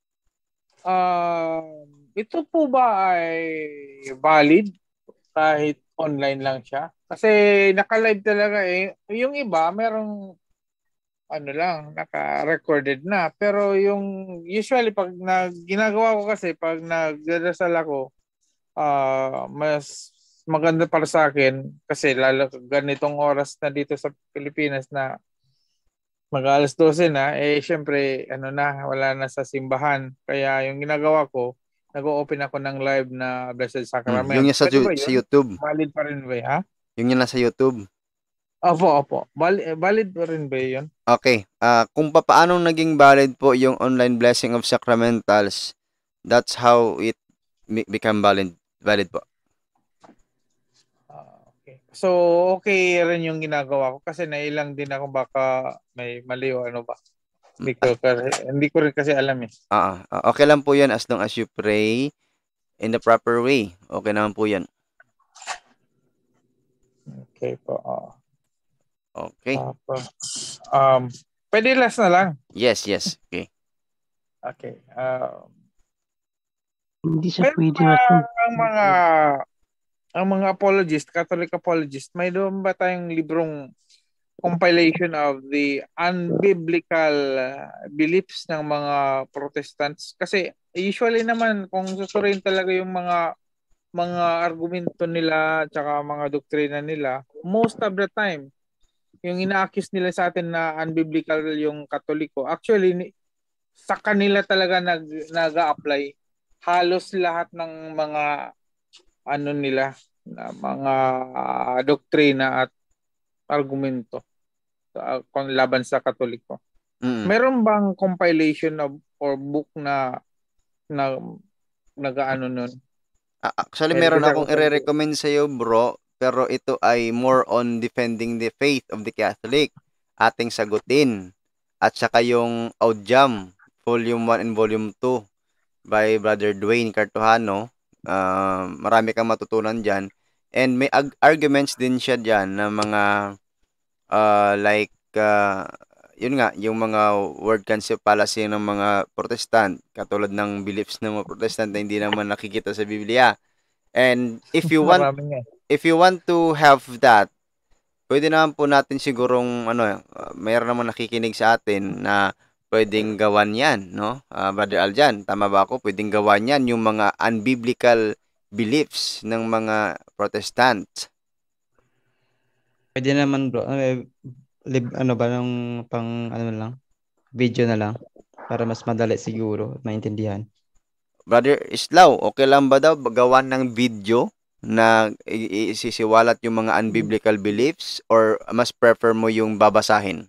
Uh, ito po ba ay valid kahit online lang siya? Kasi naka-live talaga eh. Yung iba, merong ano lang, naka-recorded na. Pero yung usually pag nag, ginagawa ko kasi pag nagdadasal ako, uh, mas maganda para sa akin kasi lalo ganitong oras na dito sa Pilipinas na mag-alas dose na, eh syempre ano na, wala na sa simbahan. Kaya yung ginagawa ko, nag-o-open ako ng live na Blessed Sacrament. Hmm, yung sa, ju- sa YouTube. Valid pa rin ba ha? Yung yung nasa YouTube. Opo, opo. Valid, valid pa rin ba yun? Okay. Uh, kung paano naging valid po yung online blessing of sacramentals, that's how it become valid, valid po. So, okay rin yung ginagawa ko kasi nailang din ako baka may mali o ano ba. Hindi ko, hindi ko rin kasi alam eh. Uh, okay lang po yan as long as you pray in the proper way. Okay naman po yan. Okay po. Uh, okay. Uh, um, pwede last na lang. Yes, yes. Okay. Okay. Um, hindi siya pwede na ang mga ang mga apologists, Catholic apologists, may doon ba tayong librong compilation of the unbiblical beliefs ng mga Protestants? Kasi usually naman kung susuriin talaga yung mga mga argumento nila at mga doktrina nila, most of the time yung ina-accuse nila sa atin na unbiblical yung Katoliko, actually sa kanila talaga nag nag-a-apply halos lahat ng mga ano nila na mga uh, doktrina at argumento uh, laban sa Katoliko. Mm. Meron bang compilation of or book na na nag-aano nun? Uh, actually, meron akong i-recommend sa iyo, bro, pero ito ay more on defending the faith of the Catholic. Ating sagutin. At saka yung Audiam, Volume one and Volume two by Brother Dwayne Cartojano. Uh, marami kang matutunan dyan. And may ag- arguments din siya dyan na mga uh, like uh, yun nga, yung mga word concept fallacy ng mga Protestant, katulad ng beliefs ng mga Protestant na hindi naman nakikita sa Biblia. And if you want if you want to have that, pwede naman po natin sigurong ano, uh, mayroon naman nakikinig sa atin na pwedeng gawan yan, no? Ah, Brother Aljan, tama ba ako? Pwedeng gawan yan yung mga unbiblical beliefs ng mga Protestant. Pwede naman bro. Ano, eh, lib- ano ba nung pang ano lang? Video na lang para mas madali siguro at maintindihan. Brother Islaw, okay lang ba daw gawan ng video na i- i- isisiwalat yung mga unbiblical beliefs or mas prefer mo yung babasahin?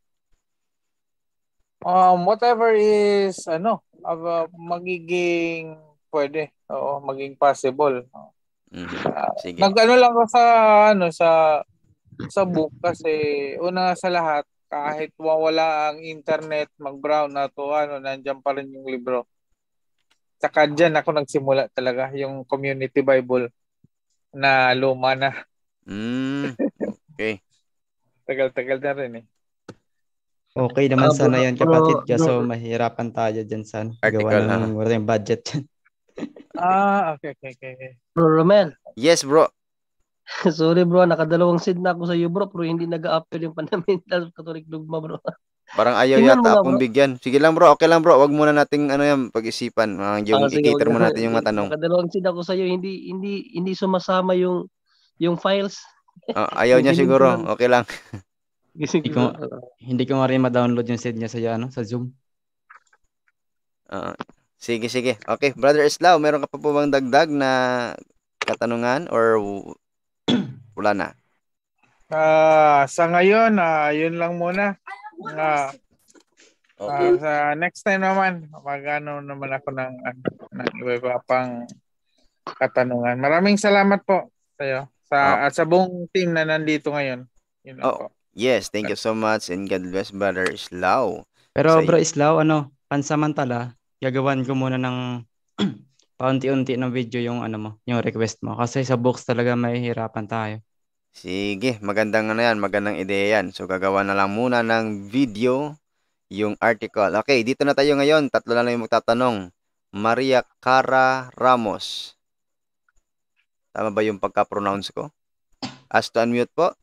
Um, whatever is, ano, uh, magiging pwede. Oo, maging possible. Mhm. Ah, Sige. nag-ano lang ako sa, ano, sa, sa book kasi una sa lahat, kahit wala ang internet, mag-brown na to, ano, nandiyan pa rin yung libro. Saka dyan ako nagsimula talaga, yung Community Bible na luma na. Mm, okay. Tagal-tagal na rin eh. Okay naman Ah, sana bro, yan kapatid bro, kaso bro. mahirapan tayo dyan sa ano, gawa Article, ng ha? wala tayong budget dyan. Ah, okay, okay, okay. okay. Bro Romel, Yes, bro. sorry bro, nakadalawang seed na ako sa iyo bro, pero hindi nag-a-appeal yung fundamental Catholic dogma bro. Parang ayaw Tingnan mo yata nga akong bro. bigyan. Sige lang, bro. Okay lang, bro. Wag muna nating ano yan pag-isipan. Ah, yung Ah, sige, i-cater wag muna na. natin yung matanong. Nakadalawang seed ako sa iyo, hindi hindi hindi sumasama yung yung files. Ah, ayaw Yung niya siguro. dimensional. Okay lang. Hindi ko, hindi ko nga rin ma-download yung seed niya sa ano, sa Zoom. Ah, sige, sige. Okay, Brother Islaw, meron ka pa po bang dagdag na katanungan or w- wala na? Ah, sa ngayon, ah, yun lang muna. Ah, Okay. ah, sa next time naman, mag-ano naman ako ng, ano, ng iba-iba pang katanungan. Maraming salamat po sa iyo sa at sa buong team na nandito ngayon. Yun lang Oh, po. yes. Thank you so much and God bless, Brother Islaw. Pero Sa bro Islaw, ano, pansamantala, gagawan ko muna ng paunti-unti ng video yung ano mo, yung request mo. Kasi sa books talaga mahihirapan tayo. Sige, magandang ano yan, magandang ideya yan. So, gagawa na lang muna ng video yung article. Okay, dito na tayo ngayon. Tatlo na lang yung magtatanong. Maria Cara Ramos. Tama ba yung pagka-pronounce ko? Ask to unmute po.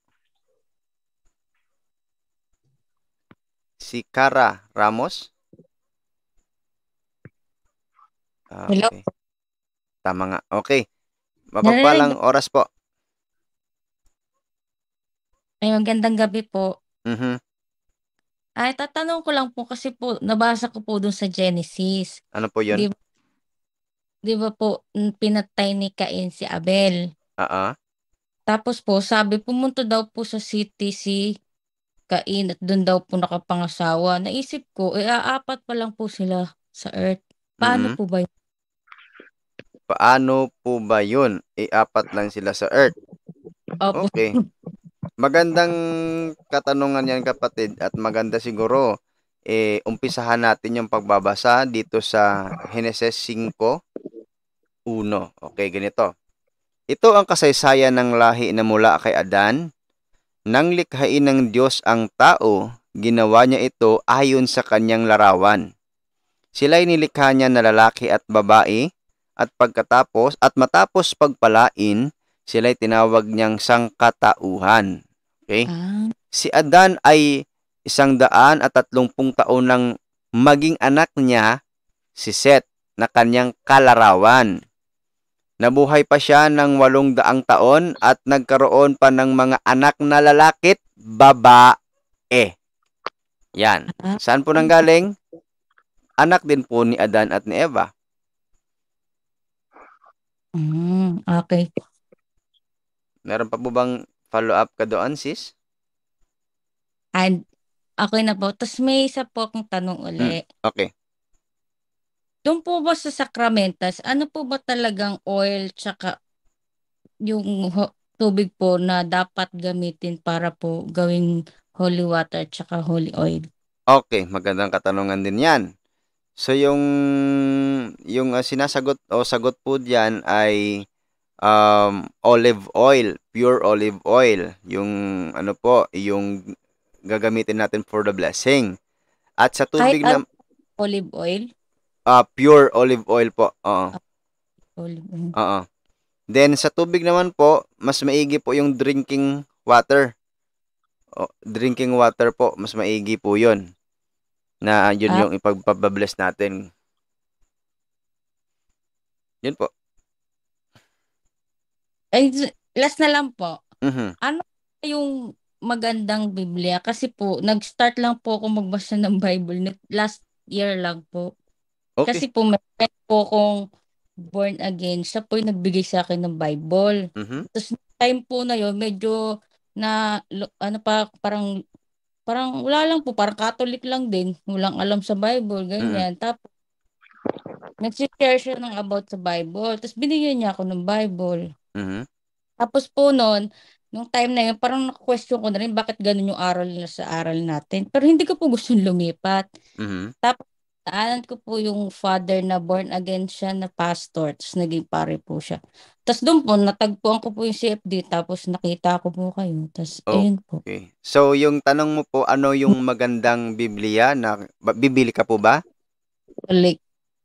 Si Cara Ramos. Ah, Hello? okay. Tama nga. Okay. Mapagpalang oras po. Ay, magandang gabi po. Mhm. Ay, tatanong ko lang po kasi po, nabasa ko po dun sa Genesis. Ano po yun? Di, di ba po, mm, pinatay ni Cain si Abel. Ah, ah. Tapos po, sabi, pumunta daw po sa city si Cain at dun daw po nakapangasawa. Naisip ko, eh, aapat pa lang po sila sa earth. Paano Mhm. po ba yun? Paano po ba yun? E, apat lang sila sa earth. Opo. Okay. Magandang katanungan yan, kapatid, at maganda siguro eh umpisahan natin yung pagbabasa dito sa Genesis five one. Okay, ganito. Ito ang kasaysayan ng lahi na mula kay Adan. Nang likhain ng Diyos ang tao, ginawa niya ito ayon sa kanyang larawan. Sila'y nilikha niya na lalaki at babae, at pagkatapos at matapos pagpalain, sila'y tinawag niyang sangkatauhan. Okay? Ah, Si Adan ay isang daan at tatlumpung taon nang maging anak niya si Seth na kanyang kalarawan. Nabuhay pa siya ng walong daang taon at nagkaroon pa ng mga anak na lalakit babae. Yan. ah, Saan po nanggaling? Anak din po ni Adan at ni Eva. mm, okay. Meron pa po bang follow-up ka doon, sis? And, okay na po. Tapos may isa po akong tanong Hmm. uli. Okay. Doon po ba sa Sacramentas, ano po ba talagang oil tsaka yung ho- tubig po na dapat gamitin para po gawing holy water tsaka holy oil? Okay, magandang katanungan din yan. So, yung, yung uh, sinasagot o sagot po diyan ay um, olive oil, pure olive oil. Yung ano po, yung gagamitin natin for the blessing. At sa Kahit tubig na ano, olive oil? ah, pure olive oil po. Oo. Olive oil. Oo. Then sa tubig naman po, mas maigi po yung drinking water. O, drinking water po, mas maigi po 'yon. na yun Ah, yung ipagpabless natin. Yun po. ay, last na lang po. Mhm. Ano yung magandang Biblia? Kasi po, nag-start lang po ako magbasa ng Bible net- last year lang po. Okay. Kasi po, may friend po kong born again. Siya po yung nagbigay sa akin ng Bible. Mhm. Tapos time po na yun, medyo na, lo- ano pa, parang, parang wala lang po, parang Catholic lang din. Walang alam sa Bible, Mm. ganyan. Tapos, nag-share siya ng about sa Bible. Tapos, binigyan niya ako ng Bible. Mhm. Tapos po noon, nung time na yun, parang na-question ko na rin bakit ganun yung aral nila sa aral natin. Pero hindi ko po gustong lumipat. Mhm. Tapos, naanan ko po yung father na born again siya na pastor. Tapos, naging pare po siya. Tapos doon po, natagpuan ko po yung C F D. Tapos, nakita ko po kayo. Tapos, ayun po. Okay. So, yung tanong mo po, ano yung magandang Biblia na ba- bibili ka po ba? Catholic.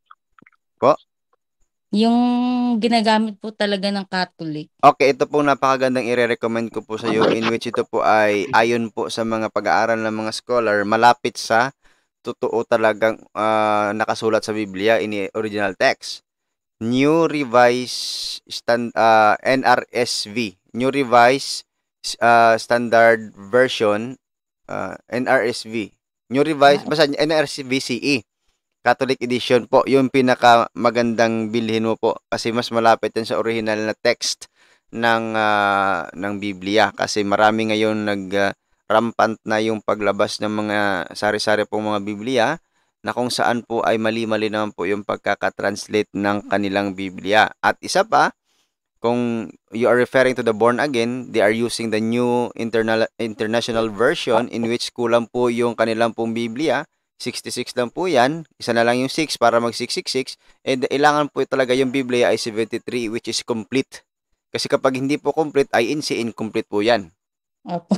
Po? Yung ginagamit po talaga ng Catholic. Okay, ito po napakagandang ire-recommend ko po sa iyo, in which ito po ay ayon po sa mga pag-aaral ng mga scholar, malapit sa totoo talagang ah, nakasulat sa Biblia in the original text. New Revised Stand ah, N R S V, New Revised ah, Standard Version, ah, N R S V, New Revised, Ah, basta N R S V C E, Catholic Edition po, yung pinaka magandang bilhin mo po kasi mas malapit yan sa original na text ng ah, ng Biblia kasi marami ngayon nag ah, rampant na yung paglabas ng mga sari-sari pong mga Biblia na kung saan po ay mali-mali naman po yung pagkakatranslate ng kanilang Biblia. At isa pa, kung you are referring to the born again, they are using the new internal international version in which kulang po yung kanilang pong Biblia. sixty-six lang po yan. Isa na lang yung six para mag six six six. And ilangan po talaga yung Biblia ay seventy-three which is complete. Kasi kapag hindi po complete ay in si incomplete po yan. Opo.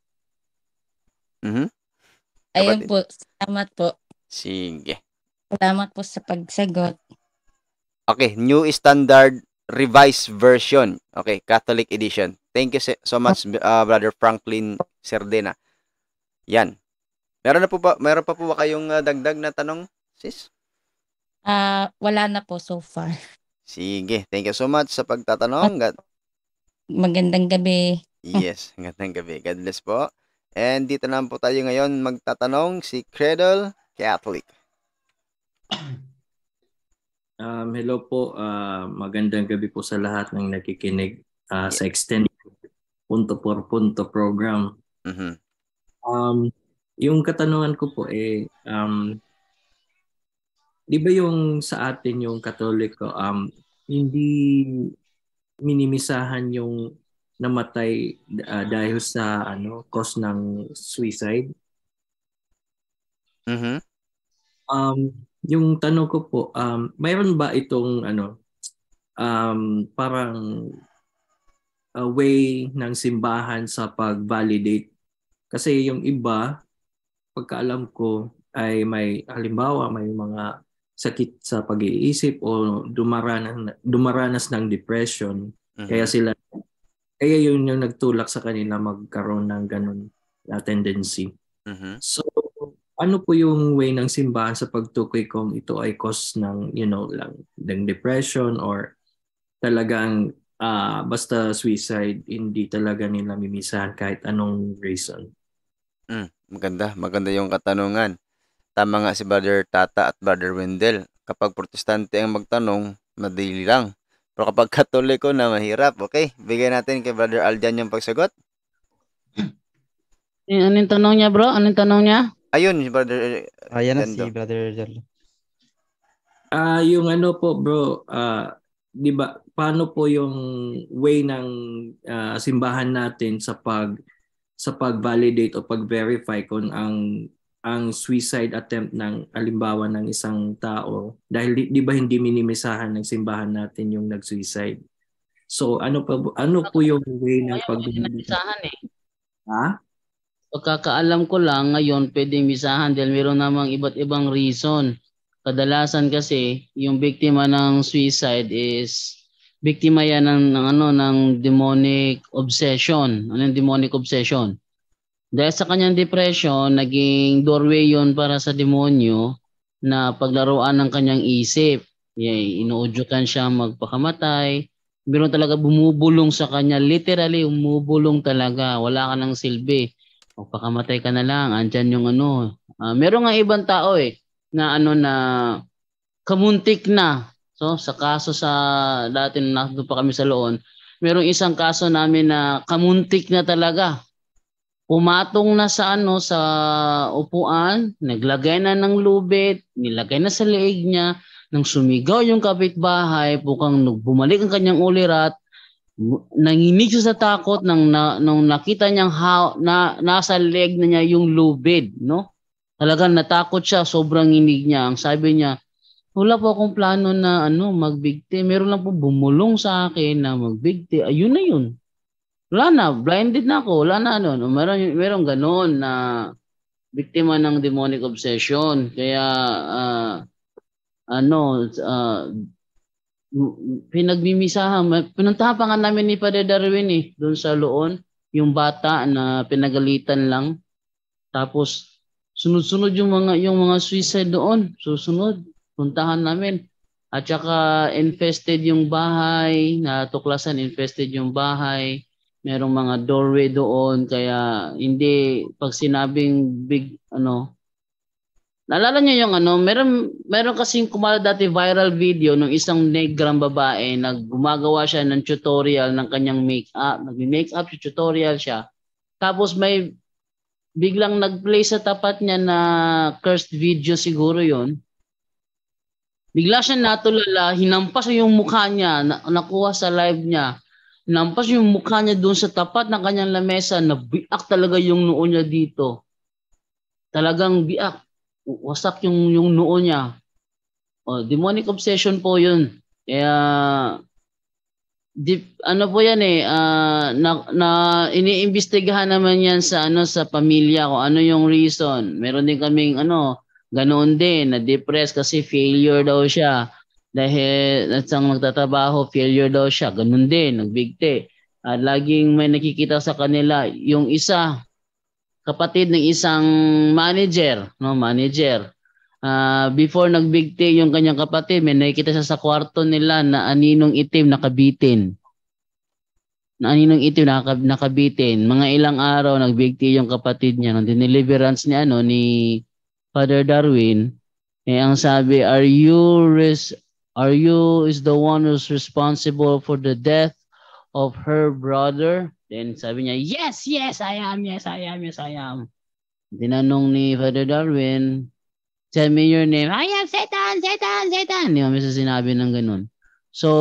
Mhm. Ayun Kapatid. po. Salamat po. Sige. Salamat po sa pagsagot. Okay, New Standard Revised Version. Okay, Catholic Edition. Thank you so much, uh, Brother Franklin Cerdena. Yan. Meron na po ba, meron pa po ba kayong uh, dagdag na tanong, sis? Ah, wala na po so far. Sige, thank you so much sa pagtatanong. God, Magandang gabi. yes, magandang gabi. God bless po. And dito na po tayo ngayon magtatanong si Cradle Catholic. Um, hello po, ah, magandang gabi po sa lahat ng nakikinig ah, sa extended punto por punto program. Mhm. Um, yung katanungan ko po eh, um, di ba yung sa atin yung Katoliko, um, hindi minimisahan yung namatay ah, dahil sa ano cause ng suicide? Mhm. Um, yung tanong ko po, um, mayroon ba itong ano um, parang uh, way ng simbahan sa pag-validate? Kasi yung iba, pagkaalam ko, ay may halimbawa may mga sakit sa pag-iisip o dumaranas dumaranas ng depression, kaya Mhm. sila kaya yun yung nagtulak sa kanila magkaroon ng ganun na tendency. Mhm. So ano po yung way ng simbahan sa pagtukoy kung ito ay cause ng you know lang ng depression or talagang ah, basta suicide, hindi talaga nila mimisahan kahit anong reason? Mm, maganda, maganda yung katanungan. Tama nga si Brother Tata at Brother Wendell. Kapag protestante ang magtanong, madali lang. Pero kapag katoliko na, mahirap. Okay, bigyan natin kay Brother Aljan yung pagsagot. Eh, Anong tanong niya, bro? Anong tanong niya? Ayun, si Brother Ayan na Jando. si Brother Jal. Ah, yung ano po bro, ah, 'di ba paano po yung way ng ah, simbahan natin sa pag sa pag-validate o pag-verify kung ang ang suicide attempt ng alimbawa ng isang tao dahil di, di ba hindi minimisahan ng simbahan natin yung nag-suicide. So ano pa ano po yung way ng Ngayon, pag pwede na misahan eh. Ha? Pagkakaalam ko lang, ngayon pwedeng misahan dahil meron namang iba't ibang reason. Kadalasan kasi, yung biktima ng suicide is biktima yan ng, ng ano ng demonic obsession. Ano yung demonic obsession? Dahil sa kanyang depression, naging doorway yun para sa demonyo na paglaruan ng kanyang isip. Yeah, inuudyukan siya magpakamatay. Meron talaga bumubulong sa kanya. Literally, umubulong talaga. Wala ka ng silbi. Magpakamatay ka na lang. Andyan yung ano. Uh, meron nga ibang tao eh, na ano na kamuntik na. So, sa kaso sa dati na nandun pa kami sa Loon, merong isang kaso namin na kamuntik na talaga. Pumatong na sa ano sa upuan, naglagay na ng lubid, nilagay na sa leeg niya, nang sumigaw yung kapitbahay, bukang bumalik ang kanyang ulirat, nanginig siya sa takot nang na, nung nakita niyang ha, na nasa leg na niya yung lubid, no? Talagang natakot siya, sobrang inig niya. Ang sabi niya, wala po akong plano na ano magbigti, meron lang po bumulong sa akin na magbigti. Ayun na yun. Wala na, blinded na ako, wala na ano, meron, meron ganoon na biktima ng demonic obsession. Kaya, uh, ano, uh, pinagmimisahan, pinuntahan pa nga namin ni Father Darwin eh, doon sa Loon, yung bata na pinagalitan lang. Tapos, sunod-sunod yung mga, yung mga suicide doon, susunod, puntahan namin. At saka, infested yung bahay, natuklasan, infested yung bahay. Merong mga doorway doon, kaya hindi pag sinabing big ano, naalala niyo yung ano, meron meron kasing kumalat dati viral video ng isang negrang babae na gumagawa siya ng tutorial ng kanyang make-up, nag-make-up tutorial siya. Tapos may biglang nag-play sa tapat niya na cursed video siguro yon. Bigla siya natulala, hinampas yung mukha niya, na, nakuha sa live niya. Nampas yung mukha niya doon sa tapat ng kanyang lamesa, nabiak talaga yung noo niya dito. Talagang biak. Wasak yung, yung noo niya. O, demonic obsession po yun. Kaya, deep, ano po yan eh, uh, na, na iniimbestigahan naman yan sa, ano, sa pamilya kung ano yung reason. Meron din kaming ano, ganoon din, na-depressed kasi failure daw siya. Dahil at sang magtatrabaho, failure daw siya. Ganun din, nagbigti. At laging may nakikita sa kanila. Yung isa, kapatid ng isang manager, no, manager. Uh, before nagbigti yung kanyang kapatid, may nakikita siya sa kwarto nila na aninong itim nakabitin. Na aninong itim nakab nakabitin. Mga ilang araw nagbigti yung kapatid niya. Nung dineliverance niya, ano, ni Father Darwin, eh, ang sabi, are you res Are you is the one who's responsible for the death of her brother? Then sabi niya, yes, yes, I am, yes, I am, yes, I am. Tinanong ni Father Darwin, tell me your name. I am Satan, Satan, Satan. Hindi kami sa sinabi ng ganun. So,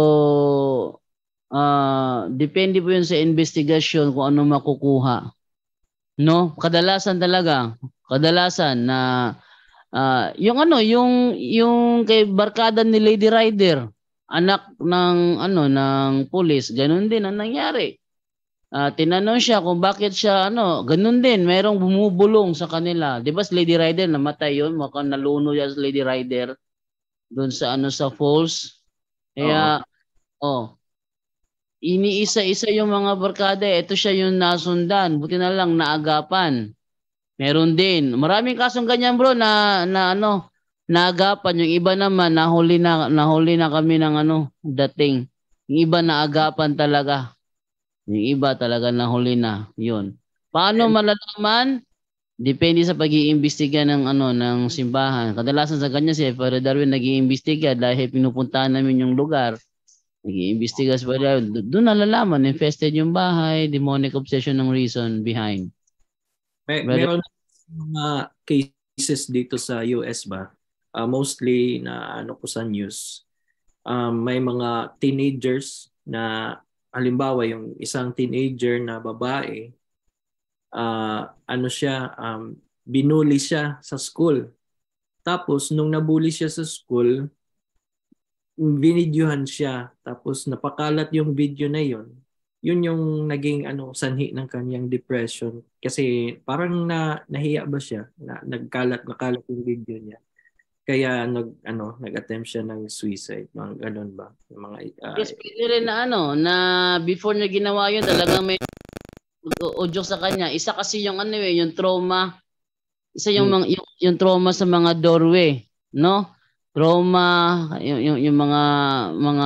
uh, depende po yun sa investigasyon kung ano makukuha. No? Kadalasan talaga, kadalasan na Uh, yung ano, yung yung kay barkada ni Lady Rider, anak ng ano ng pulis, ganun din ang nangyari. Uh, tinanong siya kung bakit siya ano, ganun din, merong bumubulong sa kanila. 'Di ba si Lady Rider namatay 'yon, mukhang naluno yan si Lady Rider doon sa ano sa falls. Kaya uh-huh. oh, iniisa-isa yung mga barkada, ito siya yung nasundan, buti na lang naagapan. Meron din. Maraming kasong ganyan bro na na ano, naagapan. Yung iba naman nahuli na nahuli na kami ng ano, dating. Yung iba naagapan talaga. Yung iba talaga nahuli na. 'Yun. Paano malalaman? Depende sa pag-iimbestiga ng ano ng simbahan. Kadalasan sa ganyan si Father Darwin nag-iimbestiga dahil pinupuntahan namin yung lugar. Nag-iimbestiga si Father Darwin. Doon nalalaman infested yung bahay, demonic obsession ng reason behind. May, meron mga cases dito sa U S ba? Uh, mostly na ano ko sa news. Um, may mga teenagers na halimbawa yung isang teenager na babae, uh, ano siya, um, binuli siya sa school. Tapos nung nabully siya sa school, binidyohan siya. Tapos napakalat yung video na yon. Yun yung naging ano sanhi ng kanyang depression kasi parang na nahiya ba siya na nagkalat nakalat yung video niya kaya nag ano nag-attempt siya ng suicide mga ganun ba yung mga uh, yes, pwede rin na ano na before niya ginawa yun talagang may udyok sa kanya. Isa kasi yung ano eh, yung trauma. Isa yung Hmm. mga yung, yung trauma sa mga doorway, no? Trauma, yung yung, yung mga mga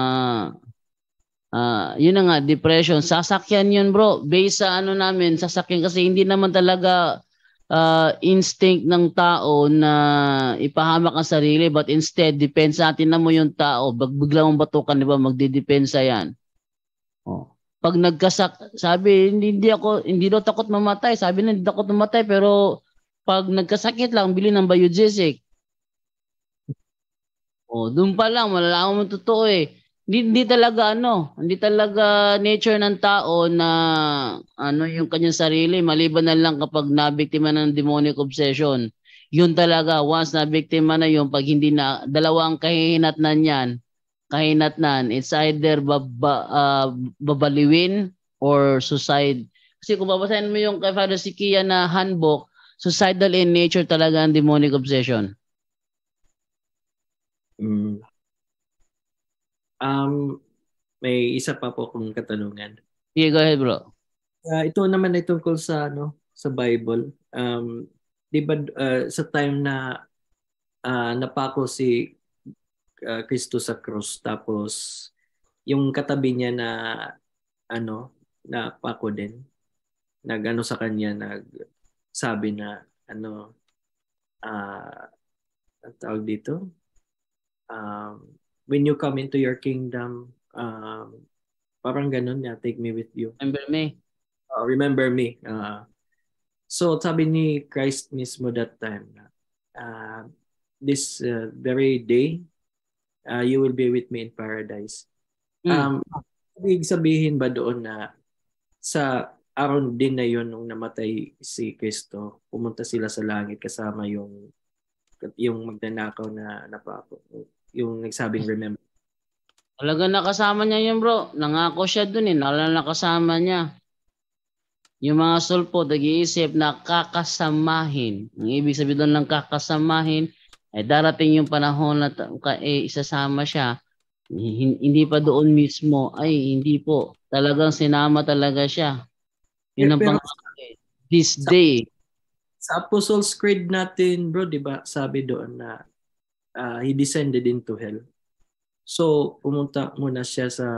ah yun na nga, depression. Sasakyan yun, bro. Based sa ano namin, sasakyan kasi hindi naman talaga ah, instinct ng tao na ipahamak ang sarili, but instead depensa natin na mo yung tao. Bag bigla mong batukan, di ba? Magdidepensa yan. Oh. Pag nagkasak, sabi, hindi, hindi ako, hindi daw takot mamatay. Sabi na, hindi takot mamatay, pero pag nagkasakit lang, bili ng biogesic. Oh, doon pa lang, malalaman mo totoo eh. Hindi, hindi talaga ano, hindi talaga nature ng tao na ano yung kanyang sarili, maliban na lang kapag nabiktima ng demonic obsession. Yun talaga, once nabiktima na yun, pag hindi na, dalawang kahihinatnan yan, kahinatnan, it's either baba, ah, babaliwin or suicide. Kasi kung babasahin mo yung kay Father Sikia na handbook, suicidal in nature talaga ang demonic obsession. Mm. Um, may isa pa po akong katanungan. Yeah, go ahead, bro. Ah, ito naman ay tungkol sa ano, sa Bible. Um, 'di ba ah, sa time na ah, napako si ah, Kristo sa krus, tapos yung katabi niya na ano, napako din, nag-ano sa kanya, nagsabi na ano, ah, ang tawag dito, um, when you come into your kingdom, um, parang ganun na, take me with you. Remember me? Uh, remember me. Uh, so sabi ni Christ mismo that time, uh, this uh, very day, uh, you will be with me in paradise. Mm. Um, ibig sabihin ba doon na sa araw din na yon nung namatay si Kristo, pumunta sila sa langit kasama yung yung magnanakaw na napako, yung nagsabing remember. Talaga nakasama niya yun, bro. Nangako siya dun eh. Nalala nakasama niya. Yung mga sulpo, nag-iisip na kakasamahin. Ang ibig sabihin doon ng kakasamahin, ay darating yung panahon na ta- ka- eh, isasama siya. Hin- Hindi pa doon mismo. Ay, hindi po. Talagang sinama talaga siya. Yun ang Pero pangako eh. This sa, day. sa Apostles' Creed natin, bro, di ba, sabi doon na uh, he descended into hell. So, pumunta muna siya sa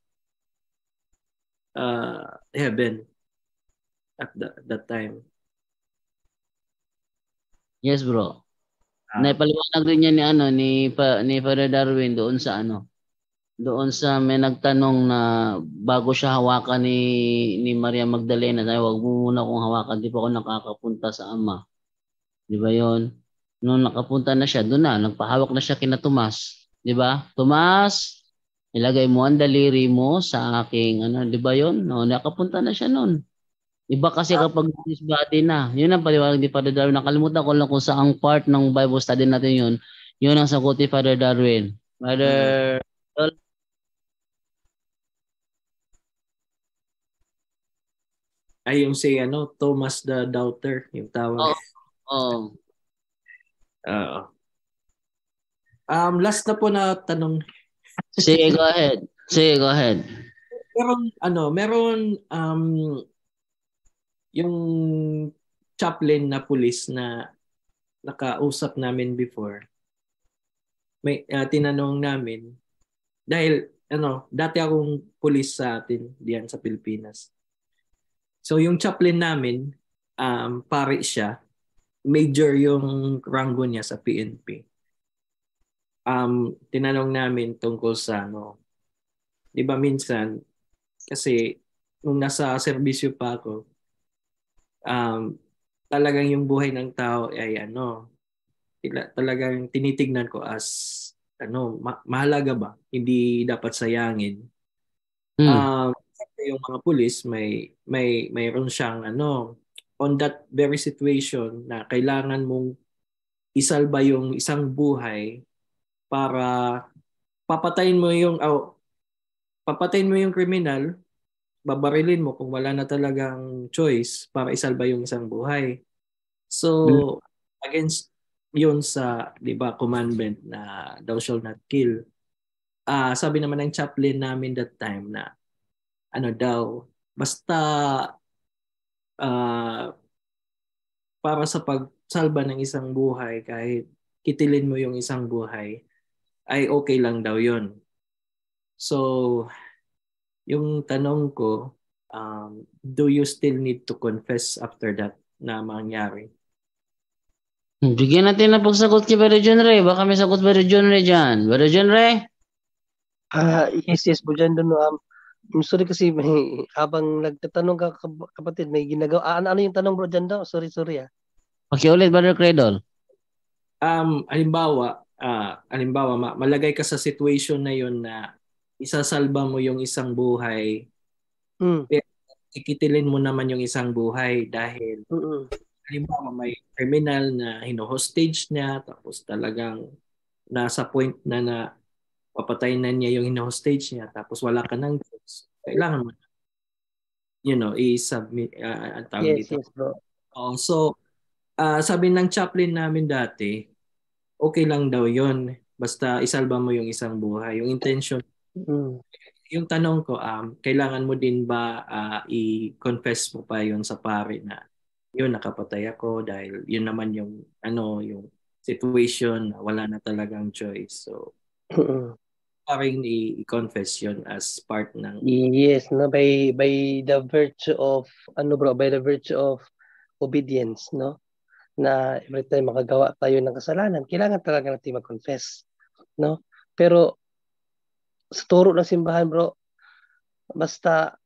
uh, heaven at the, that time. Yes, bro. Ah. Naipaliwanag rin niya ni ano ni pa, ni Father Darwin doon sa ano. Doon sa may nagtanong na bago siya hawakan ni ni Maria Magdalena, sabi, wag mo muna akong hawakan, di pa ako nakakapunta sa Ama. Di ba yon? Nung nakapunta na siya, doon na, nagpahawak na siya kina Tomas. Di ba? Tomas, ilagay mo ang daliri mo sa aking, ano, di ba yon? No, nakapunta na siya noon. Iba kasi kapag this body na. Yun ang paliwanag ni Father Darwin. Nakalimutan ko lang kung saang part ng Bible study natin yun. Yun ang sagot ni Father Darwin. Father... Mm. Ay, yung si ano, Thomas the Doubter, yung tawag. Oo. Oh, Oo. Um, last na po na tanong. Sige, go ahead. Sige, go ahead. Meron, ano, meron um, yung chaplain na pulis na nakausap namin before. May uh, tinanong namin, dahil ano, dati akong pulis sa atin diyan sa Pilipinas. So yung chaplain namin, um, pare siya, major yung rango niya sa P N P. Um, tinanong namin tungkol sa ano, di ba minsan, kasi nung nasa serbisyo pa ako, um, talagang yung buhay ng tao ay ano, talagang tinitignan ko as ano, ma- mahalaga ba? Hindi dapat sayangin. Hmm. Um, yung mga pulis may may mayroon siyang ano, on that very situation na kailangan mong isalba yung isang buhay para papatayin mo yung oh, papatayin mo yung kriminal, babarilin mo kung wala na talagang choice para isalba yung isang buhay. So against yun sa, di ba, commandment na thou shall not kill. Ah, sabi naman ng chaplain namin that time na ano daw, basta ah, para sa pagsalba ng isang buhay, kahit kitilin mo yung isang buhay, ay okay lang daw yun. So, yung tanong ko, um, do you still need to confess after that na mangyari? Bigyan natin ng pagsagot kay Brother John Ray. Baka may sagot Brother John Ray dyan. Brother John Ray? Ah, yes, yes, po dyan doon. Um, I'm sorry kasi may, habang nagtatanong ka kap- kapatid, may ginagawa. Ah, ano, ano yung tanong bro dyan daw? Sorry, sorry ah. Pakiulit, Brother Cradle. Um, halimbawa, ah, halimbawa, ma- malagay ka sa situation na yun na isasalba mo yung isang buhay, Mm, pero ikitilin mo naman yung isang buhay dahil mm, mm. halimbawa may criminal na hino-hostage niya, tapos talagang nasa point na na papatayin na niya yung hino-hostage niya, tapos wala ka ng drugs, kailangan mo, you know, i-submit, uh, ang tawag Yes, dito. yes bro. Oh, so, ah, sabi ng chaplain namin dati, okay lang daw yon basta isalba mo yung isang buhay. Yung intention, Mm. yung tanong ko, um, kailangan mo din ba ah, i-confess mo pa yun sa pare na yun, nakapatay ako dahil yun naman yung, ano, yung situation na wala na talagang choice. So, Mm. parang i-confess yun as part ng, Yes, no, by by the virtue of ano bro, by the virtue of obedience, no? Na every time makagawa tayo ng kasalanan, kailangan talaga natin mag-confess, no? Pero sa turo ng simbahan, bro, basta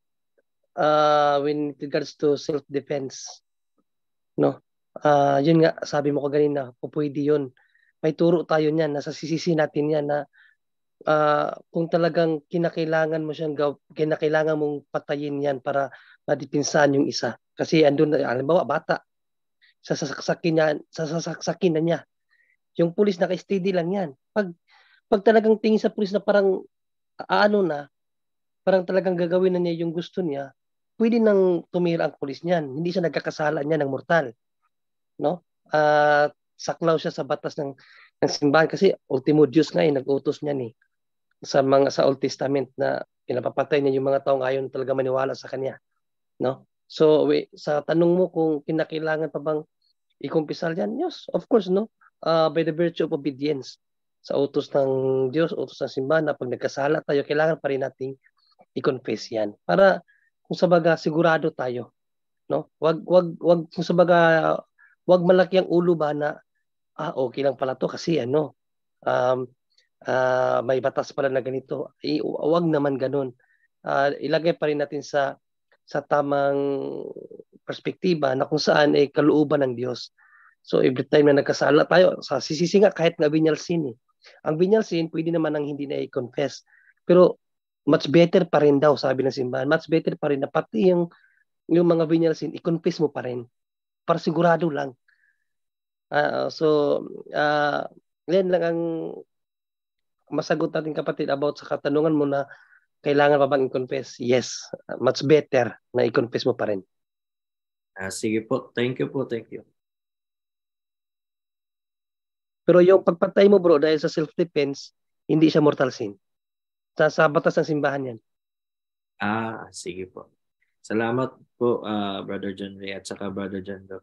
uh, when it regards to self-defense, no? Ah, yun nga, sabi mo kanina, pupwede yun. May turo tayo niyan, nasa sisisi natin yan na ah, kung talagang kinakailangan mo siyang gaw, kinakailangan mong patayin yan para madipinsahan yung isa. Kasi andun, na- halimbawa, bata, sasaksakin niya, sasaksakin na niya. Yung pulis naka-steady lang yan. Pag, pag talagang tingin sa pulis na parang ah, ano na, parang talagang gagawin na niya yung gusto niya, pwede nang tumira ang pulis niyan. Hindi siya nagkakasala niya ng mortal. No? At saklaw siya sa batas ng, ng simbahan kasi ultimo Diyos nga eh, nag-utos niya ni sa mga sa Old Testament na pinapapatay niya yung mga taong ayaw talaga maniwala sa kanya, no? So we, sa tanong mo kung kinakailangan pa bang ikumpisal yan, yes, of course, no? Uh, by the virtue of obedience sa utos ng Diyos, utos ng simbahan na pag nagkasala tayo, kailangan pa rin nating i-confess yan para kung sabaga sigurado tayo, no? Wag wag wag kung sabaga wag malaki ang ulo ba na ah okay lang pala to kasi ano um ah, may batas pala na ganito. Eh, wag naman ganun. Ah, ilagay pa rin natin sa sa tamang perspektiba na kung saan ay eh, kalooban ng Diyos. So every time na nagkasala tayo, sa sisisi nga kahit nga venial sin eh. Ang venial sin pwede naman ang hindi na i-confess. Pero much better pa rin daw sabi ng simbahan. Much better pa rin na pati yung yung mga venial sin i-confess mo pa rin para sigurado lang. Ah, so ah yan lang ang masagot natin kapatid about sa katanungan mo na kailangan pa bang i-confess? Yes, much better na i-confess mo pa rin. ah, sige po, thank you po, thank you. Pero yung pagpatay mo bro dahil sa self-defense, hindi siya mortal sin. Sa, sa batas ng simbahan yan. Ah, sige po. Salamat po, ah, Brother John Ray at saka Brother John Doe.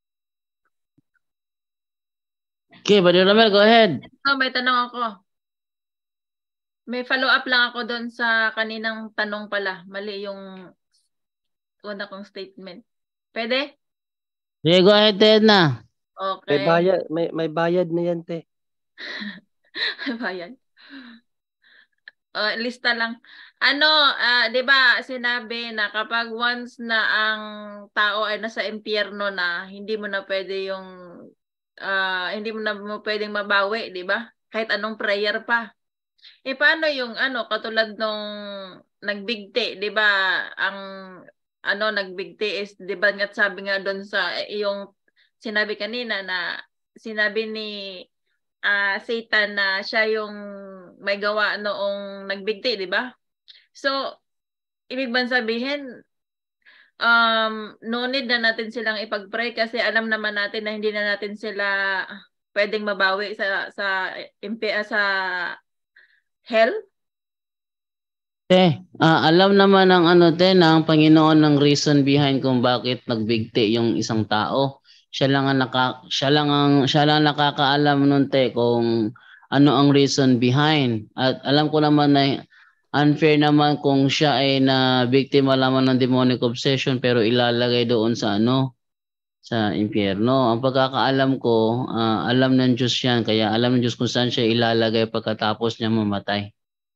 Okay, Brother Romel, go ahead. So, may tanong ako. May follow-up lang ako doon sa kaninang tanong pala. Mali yung una kong statement. Pwede? Okay, go ahead, Ted na. Okay. May bayad, may, may bayad na yan, te. Bayad. Uh, lista lang. Ano, ah, 'di ba, sinabi na kapag once na ang tao ay nasa impyerno na, hindi mo na pwede yung ah, hindi mo na mo pwedeng mabawi, 'di ba? Kahit anong prayer pa. Eh paano yung ano, katulad nung nagbigti, 'di ba? Ang ano nagbigti is 'di ba nga sabi nga doon sa eh, yung sinabi kanina na sinabi ni ah, Satan na siya yung may gawa noong nagbigti, di ba? So, ibig bang sabihin, um, no need na natin silang ipag-pray kasi alam naman natin na hindi na natin sila pwedeng mabawi sa sa impi, sa hell? Te, ah, alam naman ng ano te ng Panginoon ng reason behind kung bakit nagbigti yung isang tao. Siya lang ang naka siya lang ang siya lang nakakaalam nun te kung ano ang reason behind. At alam ko naman na unfair naman kung siya ay na biktima lamang ng demonic obsession pero ilalagay doon sa ano sa impyerno. Ang pagkakaalam ko, ah, alam ng Diyos 'yan kaya alam ng Diyos kung saan siya ilalagay pagkatapos niya mamatay.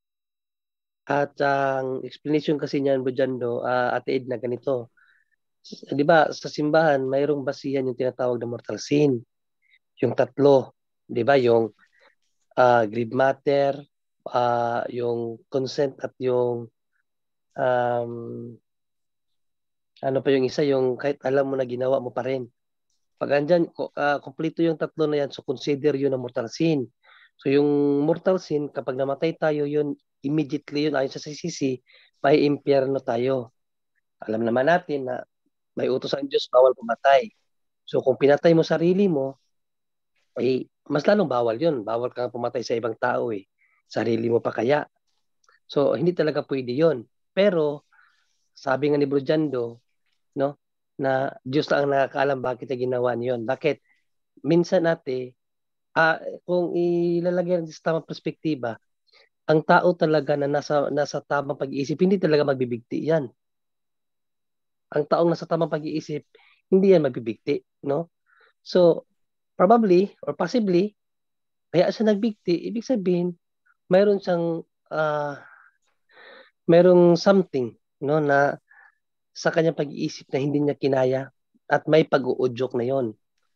At ang explanation kasi niyan, Bujando, uh, Ate Ed, na ganito. Di ba, sa simbahan, mayroong basihan yung tinatawag na mortal sin. Yung tatlo. Di ba, yung uh, greed matter, uh, yung consent at yung um, ano pa yung isa, yung kahit alam mo na ginawa mo pa rin. Pag andyan, uh, kompleto yung tatlo na yan, so consider yun na mortal sin. So yung mortal sin, kapag namatay tayo, yun immediately yun ayon sa C C C, may impyerno tayo. Alam naman natin na may utos ang Diyos, bawal pumatay. So kung pinatay mo sarili mo, eh, mas lalong bawal yun. Bawal kang pumatay sa ibang tao eh. Sarili mo pa kaya. So hindi talaga pwede yun. Pero sabi nga ni Bro Jando, no, na Diyos lang ang nakakaalam bakit na ginawa niyon. Bakit? Minsan natin, ah, kung ilalagay natin sa tamang perspektiba, ang tao talaga na nasa nasa tamang pag-iisip, hindi talaga magbibigti yan. Ang taong nasa tamang pag-iisip, hindi yan magbibigti, no? So, probably or possibly, kaya siya nagbigti, ibig sabihin, mayroon siyang uh, mayroong something, no, na sa kanyang pag-iisip na hindi niya kinaya at may pag-uudyok na yon.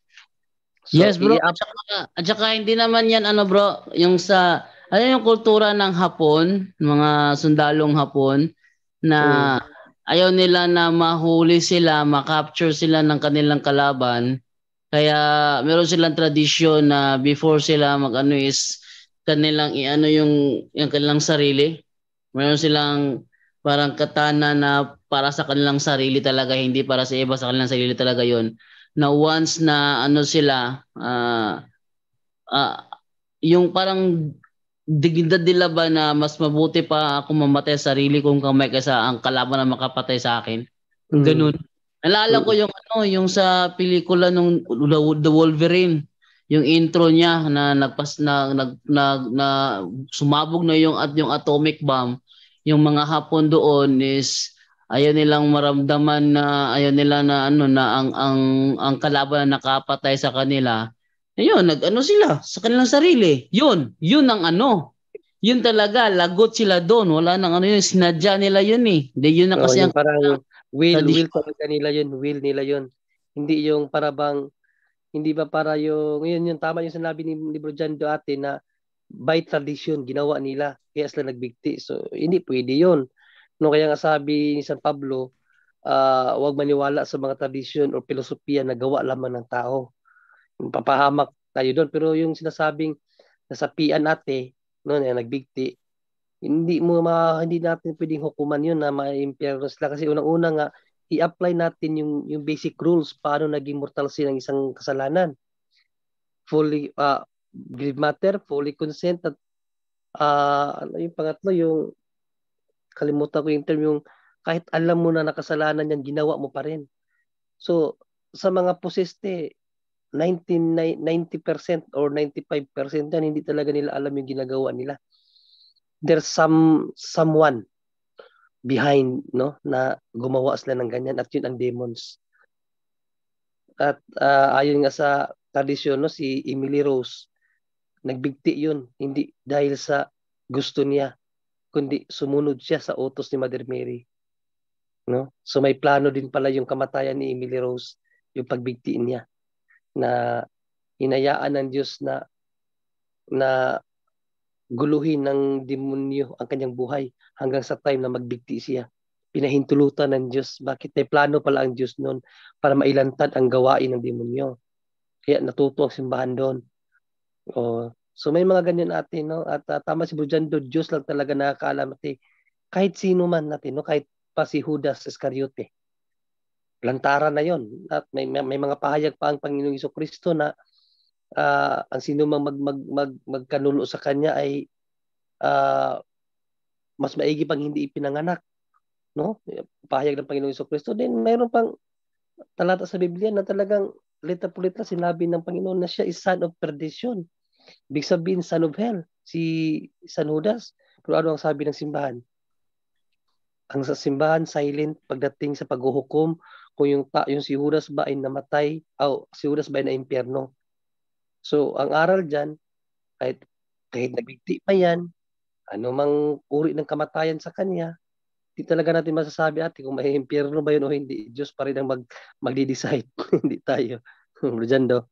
So, yes bro, at saka, at saka hindi naman yan ano bro, yung sa ano yung kultura ng Hapon, mga sundalong Hapon na mm. ayaw nila na mahuli sila, makapture sila ng kanilang kalaban. Kaya meron silang tradisyon na before sila mag-ano is kanilang iano yung yung kanilang sarili. Meron silang parang katana na para sa kanilang sarili talaga, hindi para sa iba, sa kanilang sarili talaga yon. Na once na ano sila uh, uh, yung parang dignidad nila ba na mas mabuti pa ako mamatay sa sarili kong kamay kaysa ang kalaban na makapatay sa akin. Mm. Ganun. Nalala ko yung ano, yung sa pelikula nung The Wolverine, yung intro niya na nagpas na nag na, na sumabog na yung at yung atomic bomb. Yung mga Hapon doon is ayaw nilang maramdaman na ayaw nila na ano na ang ang ang kalaban na nakapatay sa kanila. Ayun, nag-ano sila sa kanilang sarili. Yun, yun ang ano. Yun talaga, lagot sila doon. Wala nang ano yun, sinadya nila yun eh. Hindi yun na kasi oh, ang parang will, will talaga nila yun, will nila yun. Hindi yung para bang, hindi ba para yung, yun yung tama yung sinabi ni, ni Bro Jan Duarte na by tradition, ginawa nila. Kaya sila nagbigti. So, hindi pwede yun. No, kaya nga sabi ni San Pablo, uh, huwag maniwala sa mga tradisyon o filosofiya na gawa lamang ng tao. Papahamak tayo doon. Pero yung sinasabing nasapian natin, no, na nagbigti, hindi mo ma, hindi natin pwedeng hukuman yun na ma-impyerno sila. Kasi unang-una nga, i-apply natin yung, yung basic rules paano naging mortal sin ng isang kasalanan. Fully, uh, greed matter, fully consent, at uh, ano yung pangatlo, yung kalimutan ko yung term, yung kahit alam mo na nakasalanan yan, ginawa mo pa rin. So, sa mga poseste, ninety percent or ninety-five percent yan, hindi talaga nila alam yung ginagawa nila. There's some someone behind, no, na gumawa sila ng ganyan, at yun ang demons. At uh, ayon nga sa tradisyon, no, si Emily Rose, nagbigti yun, hindi dahil sa gusto niya, kundi sumunod siya sa utos ni Mother Mary. No? So may plano din pala yung kamatayan ni Emily Rose, yung pagbigti niya, na hinayaan ng Diyos na na guluhin ng demonyo ang kanyang buhay hanggang sa time na magbigti siya. Pinahintulutan ng Diyos. Bakit? May plano pala ang Diyos noon para mailantad ang gawain ng demonyo. Kaya natuto ang simbahan doon. O, so may mga ganyan natin, no? At uh, tama si Brujando, Diyos lang talaga nakakaalam natin. Kahit sino man natin, no? Kahit pa si Judas Iscariote. Lantaran na yon. At may, may, may mga pahayag pa ang Panginoong Jesucristo na uh, ang sino mang mag, mag, mag, magkanulo sa kanya ay uh, mas maigi pang hindi ipinanganak, no? Pahayag ng Panginoong Jesucristo. Then mayroon pang talata sa Biblia na talagang lita po lita sinabi ng Panginoon na siya is son of perdition. Ibig sabihin son of hell, si San Judas. Pero ano ang sabi ng simbahan? Ang sa simbahan silent pagdating sa paghuhukom kung yung ta, yung si Judas ba ay namatay o si Judas ba ay na impyerno. So ang aral diyan, kahit kahit nabigti pa yan, ano mang uri ng kamatayan sa kanya, di talaga natin masasabi ate kung may impyerno ba yun o hindi. Diyos pa rin ang mag, magdi-decide. Hindi tayo. Diyan do.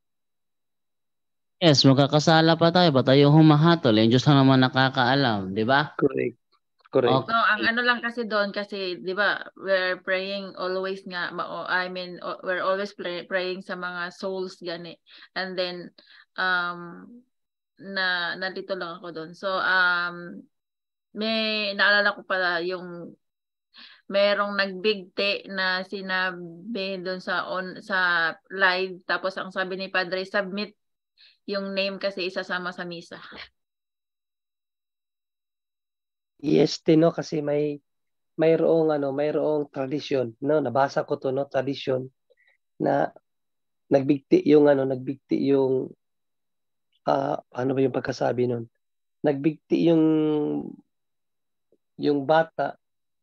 Yes, magkakasala pa tayo. Ba tayo humahatol? Yung Diyos na naman nakakaalam, di ba? Correct. Correct. Okay. No, ang ano lang kasi doon kasi 'di ba, we're praying always nga ma- o- I mean o- we're always pray, praying sa mga souls gani. And then um na nandito lang ako doon. So um may naalala ko pala yung merong nagbigti na sinabi doon sa on sa live, tapos ang sabi ni Padre, submit yung name kasi isasama sa misa. Yes, no, kasi may mayroong ano, mayroong tradisyon, no? Nabasa ko to, no, tradisyon na nagbigti yung ano, nagbigti yung ah, ano ba yung pagkasabi nun? Nagbigti yung yung bata.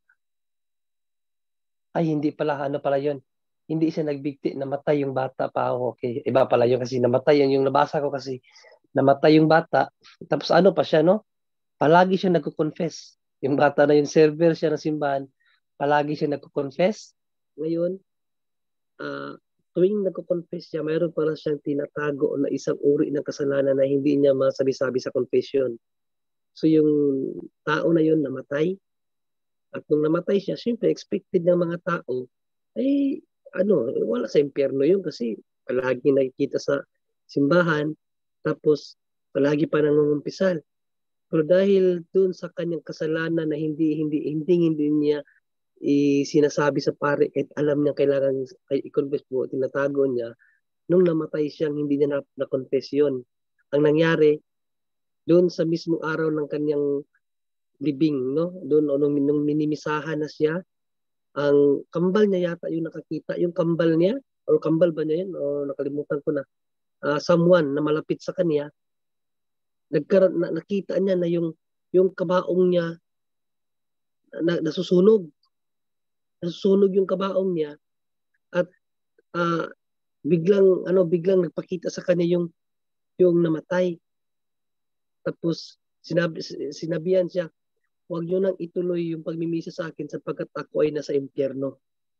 Ay, hindi pala, ano pala yun? Hindi siya nagbigti, namatay yung bata pa. Okay, iba pala yun kasi namatay yun, yung nabasa ko kasi namatay yung bata. Tapos ano pa siya, no? Palagi siya nagko-confess. Yung bata na yung server siya ng simbahan, palagi siya nagko-confess. Ngayon, uh, tuwing nagko-confess siya, mayroon pala siyang tinatago na isang uri ng kasalanan na hindi niya masabi-sabi sa confession. So yung tao na yun namatay. At nung namatay siya, siyempre expected ng mga tao, ay ano, wala sa impyerno yun kasi palagi nakikita sa simbahan, tapos palagi pa nangungumpisal. Pero dahil doon sa kanyang kasalanan na hindi hindi hindi hindi niya sinasabi sa pare kahit alam niya kailangan ay i-confess po, tinatago niya, nung namatay siyang hindi niya na, na-confess yun. Ang nangyari, doon sa mismong araw ng kanyang libing, no? Doon o nung, nung minimisahan na siya, ang kambal niya yata yung nakakita, yung kambal niya, o kambal ba niya yun, o nakalimutan ko na, uh, someone na malapit sa kanya, nagkaroon na, nakita niya na yung yung kabaong niya na, nasusunog. Nasusunog yung kabaong niya at uh, biglang ano biglang nagpakita sa kanya yung yung namatay. Tapos sinabi sinabihan siya, huwag niyo nang ituloy yung pagmimisa sa akin sapagkat ako ay nasa impyerno.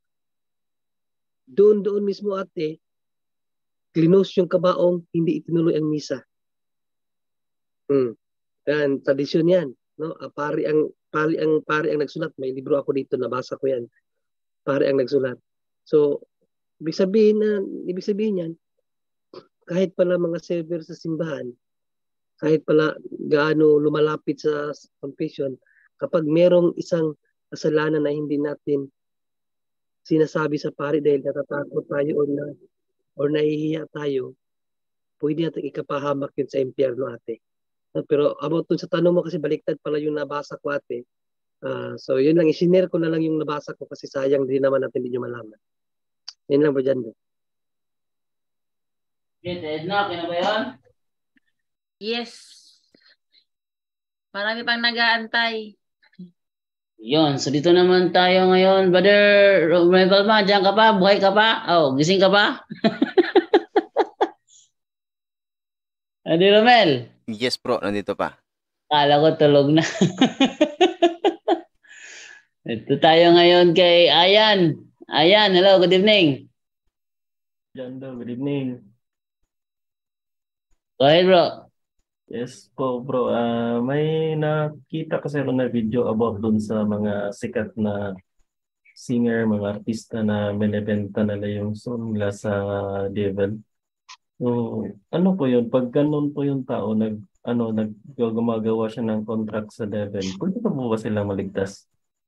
Doon doon mismo ate, klinos yung kabaong, hindi itinuloy ang misa. Hmm. Yan, tradisyon yan, no? Uh, pari ang pari ang pari ang nagsulat, may libro ako dito, nabasa ko yan. Pari ang nagsulat. So, ibig sabihin na ibig sabihin yan, kahit pala mga server sa simbahan, kahit pala gaano lumalapit sa confession, kapag merong isang kasalanan na hindi natin sinasabi sa pari dahil natatakot tayo o na or nahihiya tayo, pwede natin ikapahamak yun sa impyerno ate. Pero about dun sa tanong mo kasi baliktad pala yung nabasa ko ate. Uh, so yun lang, isinare ko na lang yung nabasa ko kasi sayang din naman natin hindi nyo malaman. Yun lang po dyan. Yes, Edna, kaya ba yan? Yes. Marami pang nag-aantay. Yun, so dito naman tayo ngayon. Brother Romel Palma, dyan ka pa? Buhay ka pa? Oh, gising ka pa? Adi Romel? Yes bro, nandito pa. Kala ko tulog na. Ito tayo ngayon kay Ayan. Ayan, hello, good evening. Jando, good evening. Go ahead bro. Yes po bro, uh, may nakita kasi ako na video about dun sa mga sikat na singer, mga artista na binebenta nila yung song nila sa devil. So, ano po yun? Pag ganun po yung tao, nag, ano, nag, gumagawa siya ng contract sa devil, pwede pa po ba silang maligtas?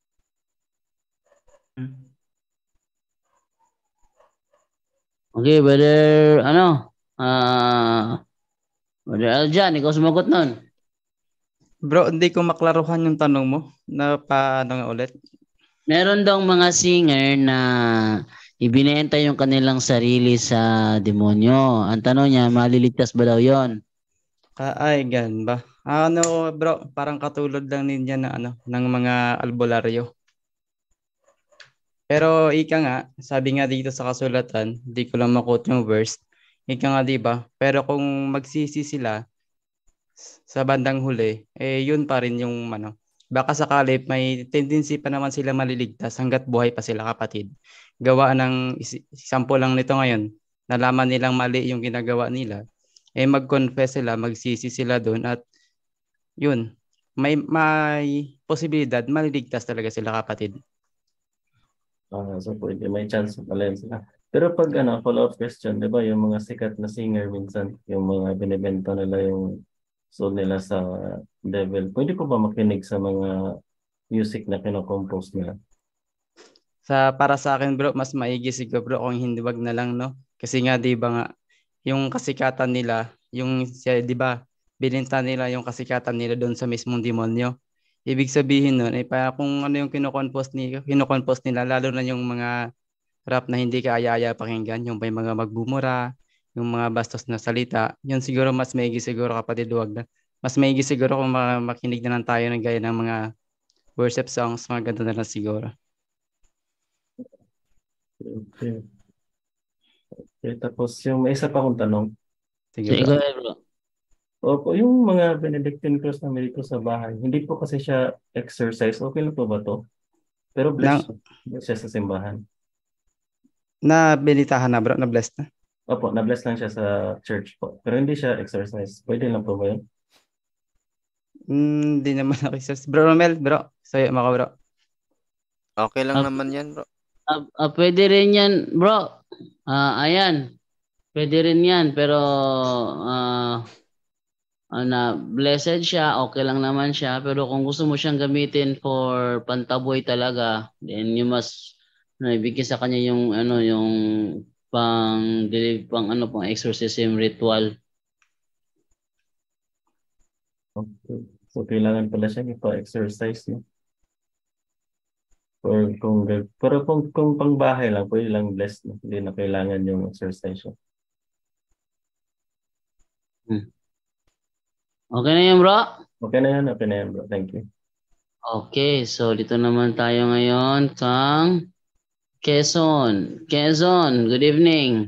Okay, brother, ano? Ah, uh, brother Aljan, ikaw sumagot nun. Bro, hindi ko maklaruhan yung tanong mo na paano nga ulit. Meron daw mga singer na ibinenta yung kanilang sarili sa demonyo. Ang tanong niya, maliligtas ba daw yon? Ah, ay, gan ba? Ano, bro, parang katulad lang ninyo na ano, ng mga albularyo. Pero ika nga, sabi nga dito sa kasulatan, di ko lang makot yung verse, ika nga di ba? Pero kung magsisi sila sa bandang huli, eh yun pa rin yung ano. Baka sakali may tendency pa naman sila maliligtas hanggat buhay pa sila kapatid. Gawa ng is- sample lang nito ngayon, nalaman nilang mali yung ginagawa nila, eh mag-confess sila, magsisi sila doon at yun, may may posibilidad maliligtas talaga sila kapatid. Ah, so pwede, may chance pala yun sila. Pero pag ano, follow-up question, di ba, yung mga sikat na singer minsan, yung mga binibenta nila yung soul nila sa devil, pwede ko ba makinig sa mga music na kinocompose nila? Sa para sa akin bro, mas maigi siguro bro kung hindi wag na lang no. Kasi nga 'di ba nga yung kasikatan nila, yung siya 'di ba, bininta nila yung kasikatan nila doon sa mismong demonyo. Ibig sabihin nun, eh, pa kung ano yung kino-compose ni kino-compose nila lalo na yung mga rap na hindi kaaya-aya pakinggan, yung may mga magbumura, yung mga bastos na salita, yun siguro mas maigi siguro kapatid wag na. Mas maigi siguro kung ma- makinig na lang tayo ng gaya ng mga worship songs, mga ganito na lang siguro. Okay. Okay, tapos yung may isa pa akong tanong. Sige Sige, bro. bro. Opo, yung mga Benedictine cross na may dito sa bahay, hindi po kasi siya exercise. Okay lang po ba to? Pero bless Nang, bless siya sa simbahan. na binitahan na bro, na blessed na. Opo, na-bless lang siya sa church po. Pero hindi siya exercise. Pwede lang po ba yun? Hindi naman ako exercise. Bro Romel, bro. Sayo mo ka bro. Okay lang Ah, naman yan, bro. ah, ah, pwede rin yan, bro. Ah, ayan. Pwede rin yan, pero ah ah, na blessed siya, okay lang naman siya. Pero kung gusto mo siyang gamitin for pantaboy talaga, then you must na ibigay sa kanya yung ano yung pang dili- pang ano pang exorcism ritual. Okay. So, kailangan pala siya ipa-exercise, no? Or kung, pero kung, kung pang bahay lang, pwede lang bless, no? Hindi na kailangan yung exercise siya. Hmm. Okay na yan, bro? Okay na yan, okay na yan, bro. Thank you. Okay, so dito naman tayo ngayon kang Quezon. Quezon, good evening.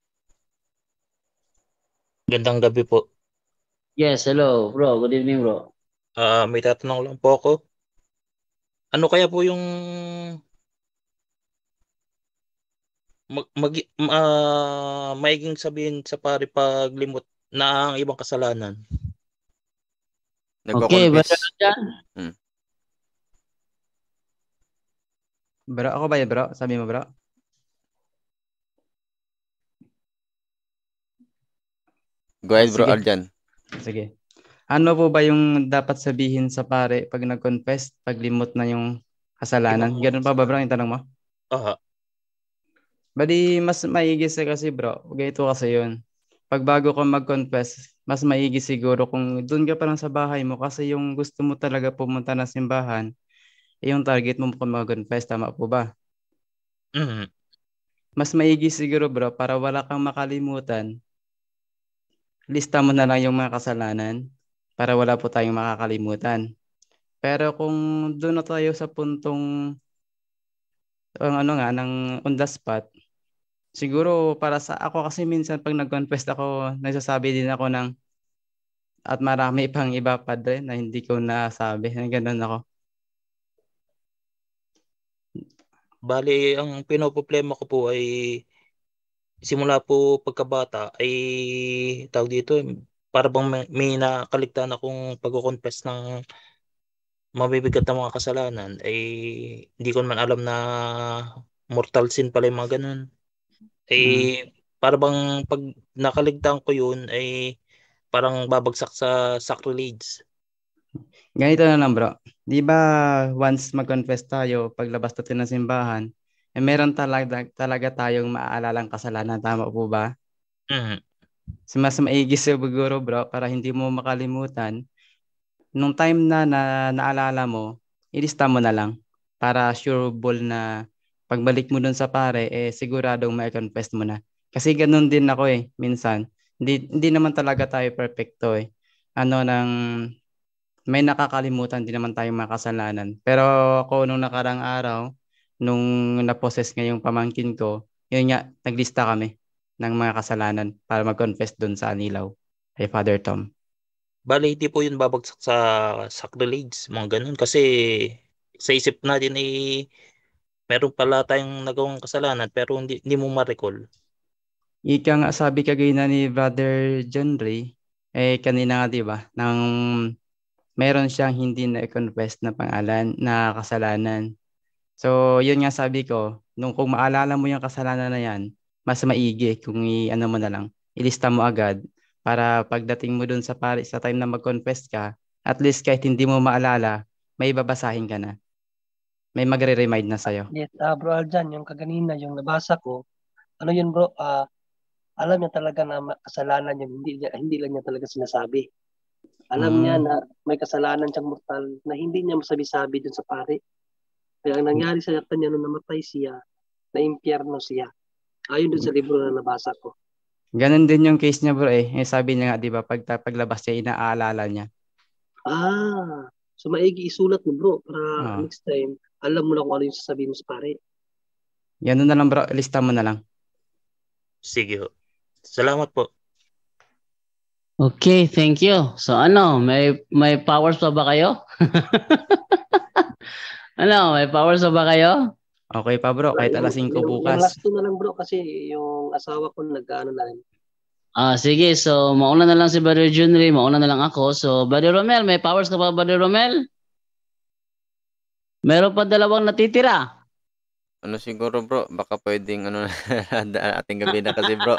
Gandang gabi po. Yes, hello, bro. Good evening, bro. Ah, may tatanong lang po ako. Ano kaya po yung mag, mag ah, maiging sabihin sa pare paglimot na ang ibang kasalanan? Okay, Nagko-confess. brother dyan. Hmm. Bro, ako ba yan bro? Sabi mo bro? Go ahead, bro Sige. Aljan. Sige. Ano po ba yung dapat sabihin sa pare pag nag-confess, paglimot na yung kasalanan? Ganun pa ba bro yung tanong mo? Aha. Bali, mas maigi sa kasi bro. Ganito kasi yun. Pag bago ka mag-confess, mas maigi siguro kung doon ka pa lang sa bahay mo kasi yung gusto mo talaga pumunta na simbahan, eh, yung target mo kung mag-confess, tama po ba? Mhm. Mas maigi siguro bro para wala kang makalimutan. Lista mo na lang yung mga kasalanan para wala po tayong makakalimutan. Pero kung doon na tayo sa puntong ang ano nga ng on the spot, siguro para sa ako kasi minsan pag nag-confess ako, nagsasabi din ako ng at marami pang iba padre na hindi ko nasabi. Ganun ako. Bali, ang pinoproblema ko po ay simula po pagkabata ay tawag dito, para bang may, may nakaligtaan akong pagko-confess ng mabibigat na mga kasalanan ay hindi ko naman alam na mortal sin pala yung mga ganun. Eh, para bang pag nakaligtaan ko yun ay parang babagsak sa sacrilege. Ganito na lang bro. Di ba once mag-confess tayo, paglabas natin ng simbahan, eh meron talaga, talaga tayong maaalalang kasalanan. Tama po ba? Mhm. So, mas maigi siguro bro para hindi mo makalimutan. nung time na, na naalala mo, ilista mo na lang para sureable na pagbalik mo dun sa pare, eh siguradong ma-confess mo na. Kasi ganun din ako eh, minsan. Hindi, hindi naman talaga tayo perfecto eh. Ano nang may nakakalimutan din naman tayong mga kasalanan. Pero ako nung nakarang araw, nung na-possess nga yung pamangkin ko, yun nga, naglista kami ng mga kasalanan para mag-confess dun sa Anilaw kay Father Tom. Bale, hindi po yun babagsak sa sacrilege, mga ganun. Kasi sa isip natin eh, meron pala tayong nagawang kasalanan pero hindi, hindi mo ma-recall. Ika nga sabi kagay na ni Brother John Ray, eh kanina nga di ba, nang meron siyang hindi na-confess na pangalan, na kasalanan. So, yun nga sabi ko, nung kung maalala mo yung kasalanan na yan, mas maigi kung i-ano mo na lang, ilista mo agad para pagdating mo dun sa pare, sa time na mag-confess ka, at least kahit hindi mo maalala, may babasahin ka na. May magre-remind na sa'yo. Yes, uh, bro Aljan, yung kaganina, yung nabasa ko, ano yun bro, uh, alam niya talaga na kasalanan yun, hindi, niya, hindi lang niya talaga sinasabi. Alam Mm. niya na may kasalanan siyang mortal na hindi niya masabi-sabi dun sa pare. Kaya ang nangyari sa kanya nung namatay siya, na impyerno siya. Ayon dun sa libro na nabasa ko. Ganon din yung case niya bro eh. eh sabi niya nga, di ba, pag, paglabas niya, inaalala niya. Ah, so maigi isulat mo bro, para Ah. next time, alam mo lang kung ano yung sasabihin mo sa pare. Ganun na lang bro, lista mo na lang. Sige ho. Salamat po. Okay, thank you. So ano, may may powers pa ba kayo? Ano, may powers pa ba kayo? Okay pa bro, kahit alas singko Yung- Yung bukas. last two na lang bro, kasi yung asawa ko nag-ano na rin. Ah, sige. So, mauna na lang si Brother Junry, mauna na lang ako. So, Brother Romel, may powers ka pa, Brother Romel? Meron pa dalawang natitira. Ano siguro bro, baka pwedeng ano na ating gabi na kasi bro.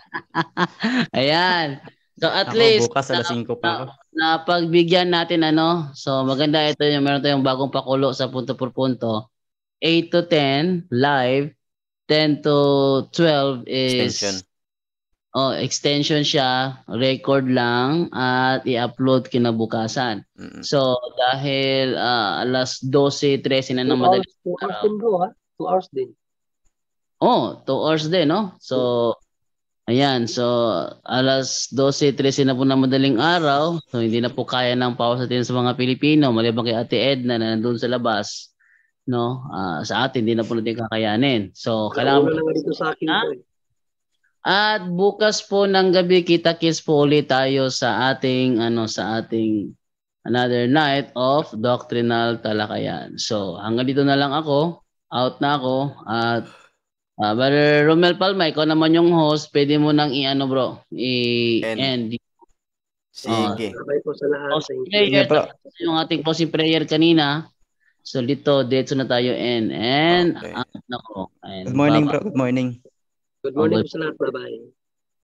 Ayan. So, at Ako least, bukas alas singko pa ako. na pagbigyan natin ano. So, maganda ito yung meron tayong bagong pakulo sa punto por punto. eight to ten live, ten to twelve is Extension. Oh, extension siya, record lang at i-upload kinabukasan. Mm-mm. So, dahil ah, alas twelve, thirteen na Two ng hours, madaling two hours araw. din bro ha? Two hours din. Oh, two hours din, no? So, ayan. So, alas twelve, thirteen na po ng madaling araw. So, hindi na po kaya ng pause natin sa mga Pilipino. Maliban kay Ate Edna na nandun sa labas. No? Ah, sa atin, hindi na po natin kakayanin. So, kailangan Kailangan na nga dito sa akin Ha? bro. eh. At bukas po ng gabi kita-kits po ulit tayo sa ating ano sa ating another night of doctrinal talakayan. So, hanggang dito na lang ako. Out na ako at uh, Brother Romel Palma, ikaw naman yung host. Pwede mo nang i-ano bro, i-end. Sige. Sabay po sa lahat. Closing Thank you. prayer. Sige po. Tapos yung ating closing prayer kanina. So dito, dito na tayo end. And Okay. out na ko. And Good morning bye-bye. bro, good morning. Good Oh, morning good po sa lahat. Bye-bye.